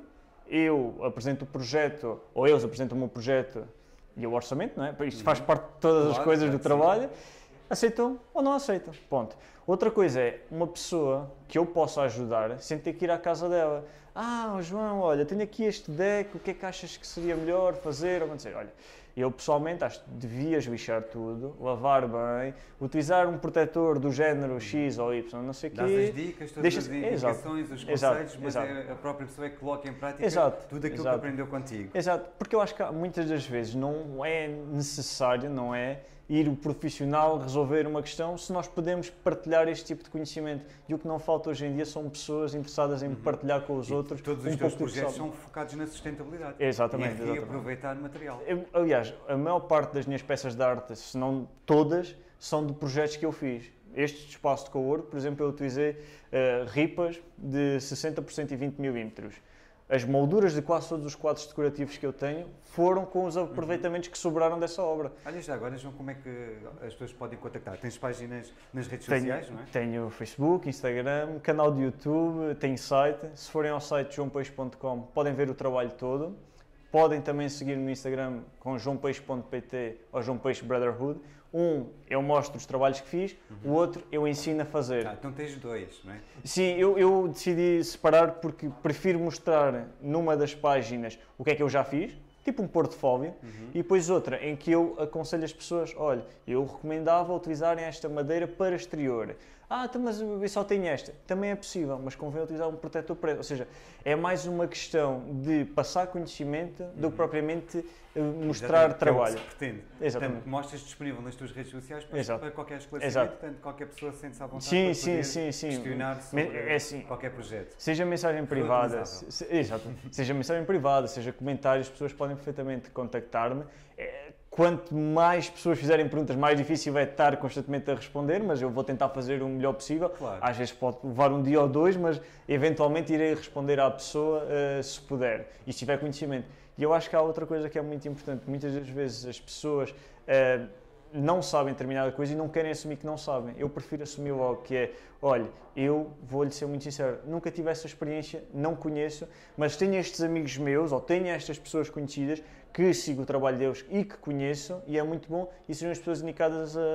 Speaker 2: eu apresento o projeto, ou eles apresentam o meu projeto e o orçamento, não é? Isto faz parte de todas claro, as coisas claro, do trabalho. Sim. Aceitam ou não aceitam, ponto. Outra coisa é uma pessoa que eu possa ajudar sem ter que ir à casa dela. Ah, João, olha, tenho aqui este deck, o que é que achas que seria melhor fazer? Ou dizer, olha, eu pessoalmente acho que devias lixar tudo, lavar bem, utilizar um protetor do género X ou Y, não sei o quê.
Speaker 1: Dás as dicas, todas as indicações, os conceitos, mas
Speaker 2: exato.
Speaker 1: É a própria pessoa que coloca em prática
Speaker 2: exato.
Speaker 1: tudo aquilo
Speaker 2: exato.
Speaker 1: que aprendeu contigo.
Speaker 2: Exato, porque eu acho que muitas das vezes não é necessário, não é, ir o profissional resolver uma questão se nós podemos partilhar este tipo de conhecimento. E o que não falta hoje em dia são pessoas interessadas em uhum. partilhar com os
Speaker 1: e
Speaker 2: outros.
Speaker 1: Todos os um teus projetos são focados na sustentabilidade.
Speaker 2: Exatamente.
Speaker 1: E em reaproveitar material.
Speaker 2: Eu, aliás, a maior parte das minhas peças de arte, se não todas, são de projetos que eu fiz. Este espaço de co-work, por exemplo, eu utilizei uh, ripas de sessenta por cento e vinte milímetros. As molduras de quase todos os quadros decorativos que eu tenho foram com os aproveitamentos uhum. que sobraram dessa obra.
Speaker 1: Olha, já agora, João, como é que as pessoas podem contactar? Tens páginas nas redes
Speaker 2: tenho,
Speaker 1: sociais, não é?
Speaker 2: Tenho Facebook, Instagram, canal de YouTube, tenho site. Se forem ao site joão peixe ponto com podem ver o trabalho todo. Podem também seguir no Instagram com joão peixe ponto pt ou João Peixe Brotherhood. Um, eu mostro os trabalhos que fiz, uhum. o outro, eu ensino a fazer.
Speaker 1: Ah, então tens dois, não é?
Speaker 2: Sim, eu, eu decidi separar porque prefiro mostrar numa das páginas o que é que eu já fiz, tipo um portfólio, uhum. e depois outra em que eu aconselho as pessoas, olha, eu recomendava utilizarem esta madeira para exterior. Ah, mas eu só tenho esta. Também é possível, mas convém utilizar um protetor preto. Ou seja, é mais uma questão de passar conhecimento uhum. do que propriamente uh, mostrar
Speaker 1: Exatamente,
Speaker 2: trabalho.
Speaker 1: Que é o que se pretende.
Speaker 2: Exatamente.
Speaker 1: Portanto, mostras disponível nas tuas redes sociais para,
Speaker 2: Exato.
Speaker 1: para qualquer esclarecimento,
Speaker 2: Exato.
Speaker 1: portanto, qualquer pessoa sente-se à vontade
Speaker 2: sim,
Speaker 1: para
Speaker 2: sim,
Speaker 1: poder
Speaker 2: sim, sim.
Speaker 1: questionar sobre
Speaker 2: é assim,
Speaker 1: qualquer projeto.
Speaker 2: Seja mensagem privada, se, exato, seja mensagem privada, seja comentários, as pessoas podem perfeitamente contactar-me. É, Quanto mais pessoas fizerem perguntas, mais difícil é estar constantemente a responder, mas eu vou tentar fazer o melhor possível.
Speaker 1: Claro.
Speaker 2: Às vezes pode levar um dia ou dois, mas eventualmente irei responder à pessoa uh, se puder e se tiver conhecimento. E eu acho que há outra coisa que é muito importante. Muitas das vezes as pessoas uh, não sabem determinada coisa e não querem assumir que não sabem. Eu prefiro assumir logo que é, olha, eu vou-lhe ser muito sincero, nunca tive essa experiência, não conheço, mas tenho estes amigos meus ou tenho estas pessoas conhecidas que sigo o trabalho deles e que conheço e é muito bom e seriam as pessoas indicadas a,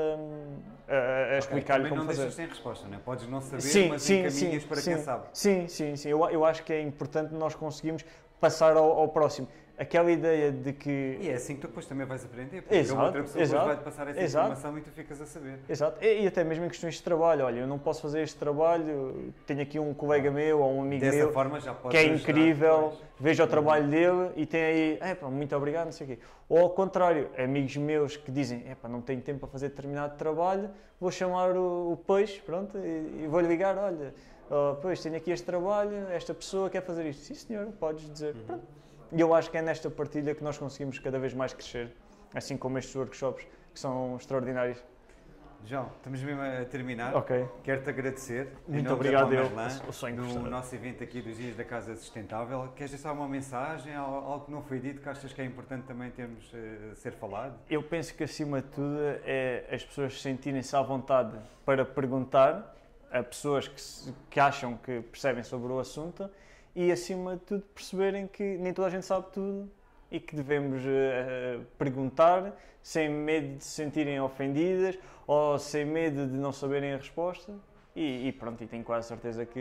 Speaker 2: a, a explicar-lhe
Speaker 1: okay,
Speaker 2: como
Speaker 1: não
Speaker 2: fazer.
Speaker 1: Deixas sem resposta, não é? Podes não saber,
Speaker 2: sim,
Speaker 1: mas
Speaker 2: sim,
Speaker 1: encaminhas
Speaker 2: sim,
Speaker 1: para
Speaker 2: sim,
Speaker 1: quem sabe.
Speaker 2: Sim, sim, sim. Eu, eu acho que é importante nós conseguirmos passar ao, ao próximo. Aquela ideia de que...
Speaker 1: E é assim que tu depois também vais aprender, porque
Speaker 2: exato,
Speaker 1: outra pessoa
Speaker 2: exato,
Speaker 1: vai-te passar essa
Speaker 2: exato,
Speaker 1: informação e tu ficas a saber.
Speaker 2: Exato, e, e até mesmo em questões de trabalho, olha, eu não posso fazer este trabalho, tenho aqui um colega ah, meu ou um amigo
Speaker 1: dessa
Speaker 2: meu
Speaker 1: forma já
Speaker 2: que é incrível,
Speaker 1: depois.
Speaker 2: vejo o trabalho uhum. dele e tem aí, epá, muito obrigado, não sei o quê. Ou ao contrário, amigos meus que dizem, epá, não tenho tempo para fazer determinado trabalho, vou chamar o, o peixe, pronto, e, e vou-lhe ligar, olha, oh, pois, tenho aqui este trabalho, esta pessoa quer fazer isto. Sim senhor, podes dizer, uhum. pronto. E eu acho que é nesta partilha que nós conseguimos cada vez mais crescer, assim como estes workshops que são extraordinários.
Speaker 1: João, estamos mesmo a terminar.
Speaker 2: Ok.
Speaker 1: Quero-te agradecer.
Speaker 2: Muito obrigado, eu.
Speaker 1: No nosso evento aqui dos Dias da Casa Sustentável. Queres deixar uma mensagem, algo que não foi dito, que achas que é importante também termos uh, ser falado?
Speaker 2: Eu penso que acima de tudo é as pessoas sentirem-se à vontade para perguntar a pessoas que, se, que acham que percebem sobre o assunto e acima de tudo perceberem que nem toda a gente sabe tudo e que devemos uh, perguntar sem medo de se sentirem ofendidas ou sem medo de não saberem a resposta e, e pronto, e tenho quase certeza que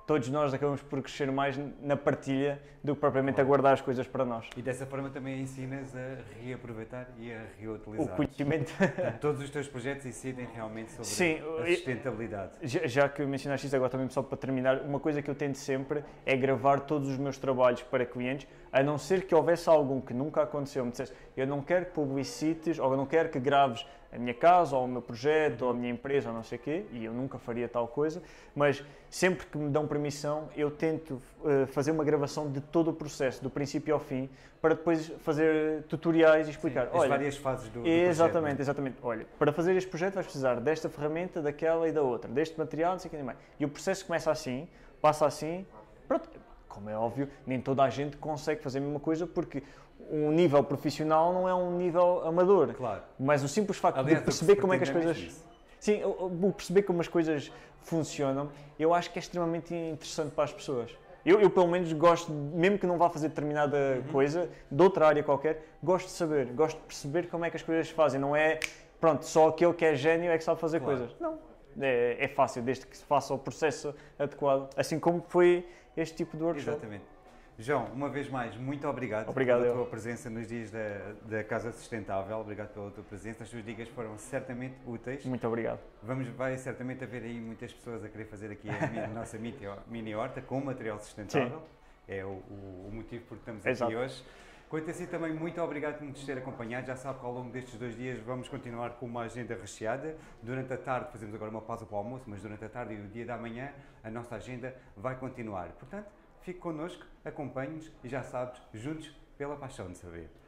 Speaker 2: todos nós acabamos por crescer mais na partilha do que propriamente a guardar as coisas para nós.
Speaker 1: E dessa forma também ensinas a reaproveitar e a reutilizar.
Speaker 2: O conhecimento.
Speaker 1: Portanto, todos os teus projetos incidem realmente sobre
Speaker 2: Sim,
Speaker 1: a sustentabilidade.
Speaker 2: Já, já que mencionaste isso agora também só para terminar, uma coisa que eu tento sempre é gravar todos os meus trabalhos para clientes, a não ser que houvesse algum que nunca aconteceu, me dissesse, eu não quero que publicites, ou eu não quero que graves a minha casa, ou o meu projeto, ou a minha empresa, ou não sei o quê, e eu nunca faria tal coisa, mas sempre que me dão permissão, eu tento uh, fazer uma gravação de todo o processo, do princípio ao fim, para depois fazer tutoriais e explicar.
Speaker 1: Sim, as
Speaker 2: olha,
Speaker 1: várias fases do, do
Speaker 2: exatamente,
Speaker 1: projeto.
Speaker 2: Exatamente. Olha, para fazer este projeto vais precisar desta ferramenta, daquela e da outra, deste material, não sei o que mais. E o processo começa assim, passa assim, pronto. Como é óbvio, nem toda a gente consegue fazer a mesma coisa, porque um nível profissional não é um nível amador.
Speaker 1: Claro.
Speaker 2: Mas o simples facto
Speaker 1: Aliás,
Speaker 2: de perceber
Speaker 1: que
Speaker 2: como é que as
Speaker 1: pretende
Speaker 2: coisas...
Speaker 1: isso.
Speaker 2: Sim, o perceber como as coisas funcionam, eu acho que é extremamente interessante para as pessoas. Eu, eu pelo menos, gosto, mesmo que não vá fazer determinada uhum. coisa, de outra área qualquer, gosto de saber, gosto de perceber como é que as coisas se fazem. Não é, pronto, só aquele que é gênio é que sabe fazer
Speaker 1: claro.
Speaker 2: coisas. Não, é, é fácil, desde que se faça o processo adequado. Assim como foi este tipo de workshop.
Speaker 1: Exatamente. João, uma vez mais, muito obrigado,
Speaker 2: obrigado
Speaker 1: pela
Speaker 2: eu.
Speaker 1: tua presença nos dias da, da Casa Sustentável. Obrigado pela tua presença. As tuas dicas foram certamente úteis.
Speaker 2: Muito obrigado.
Speaker 1: Vamos, vai certamente haver aí muitas pessoas a querer fazer aqui a, minha, a nossa mini horta com material sustentável. Sim. É o, o, o motivo por que estamos
Speaker 2: Exato.
Speaker 1: aqui hoje. Quanto a si também, muito obrigado por nos ter acompanhado. Já sabe que ao longo destes dois dias vamos continuar com uma agenda recheada. Durante a tarde, fazemos agora uma pausa para o almoço, mas durante a tarde e o dia da manhã a nossa agenda vai continuar. Portanto, fique connosco, acompanhe-nos e já sabes, juntos pela paixão de saber.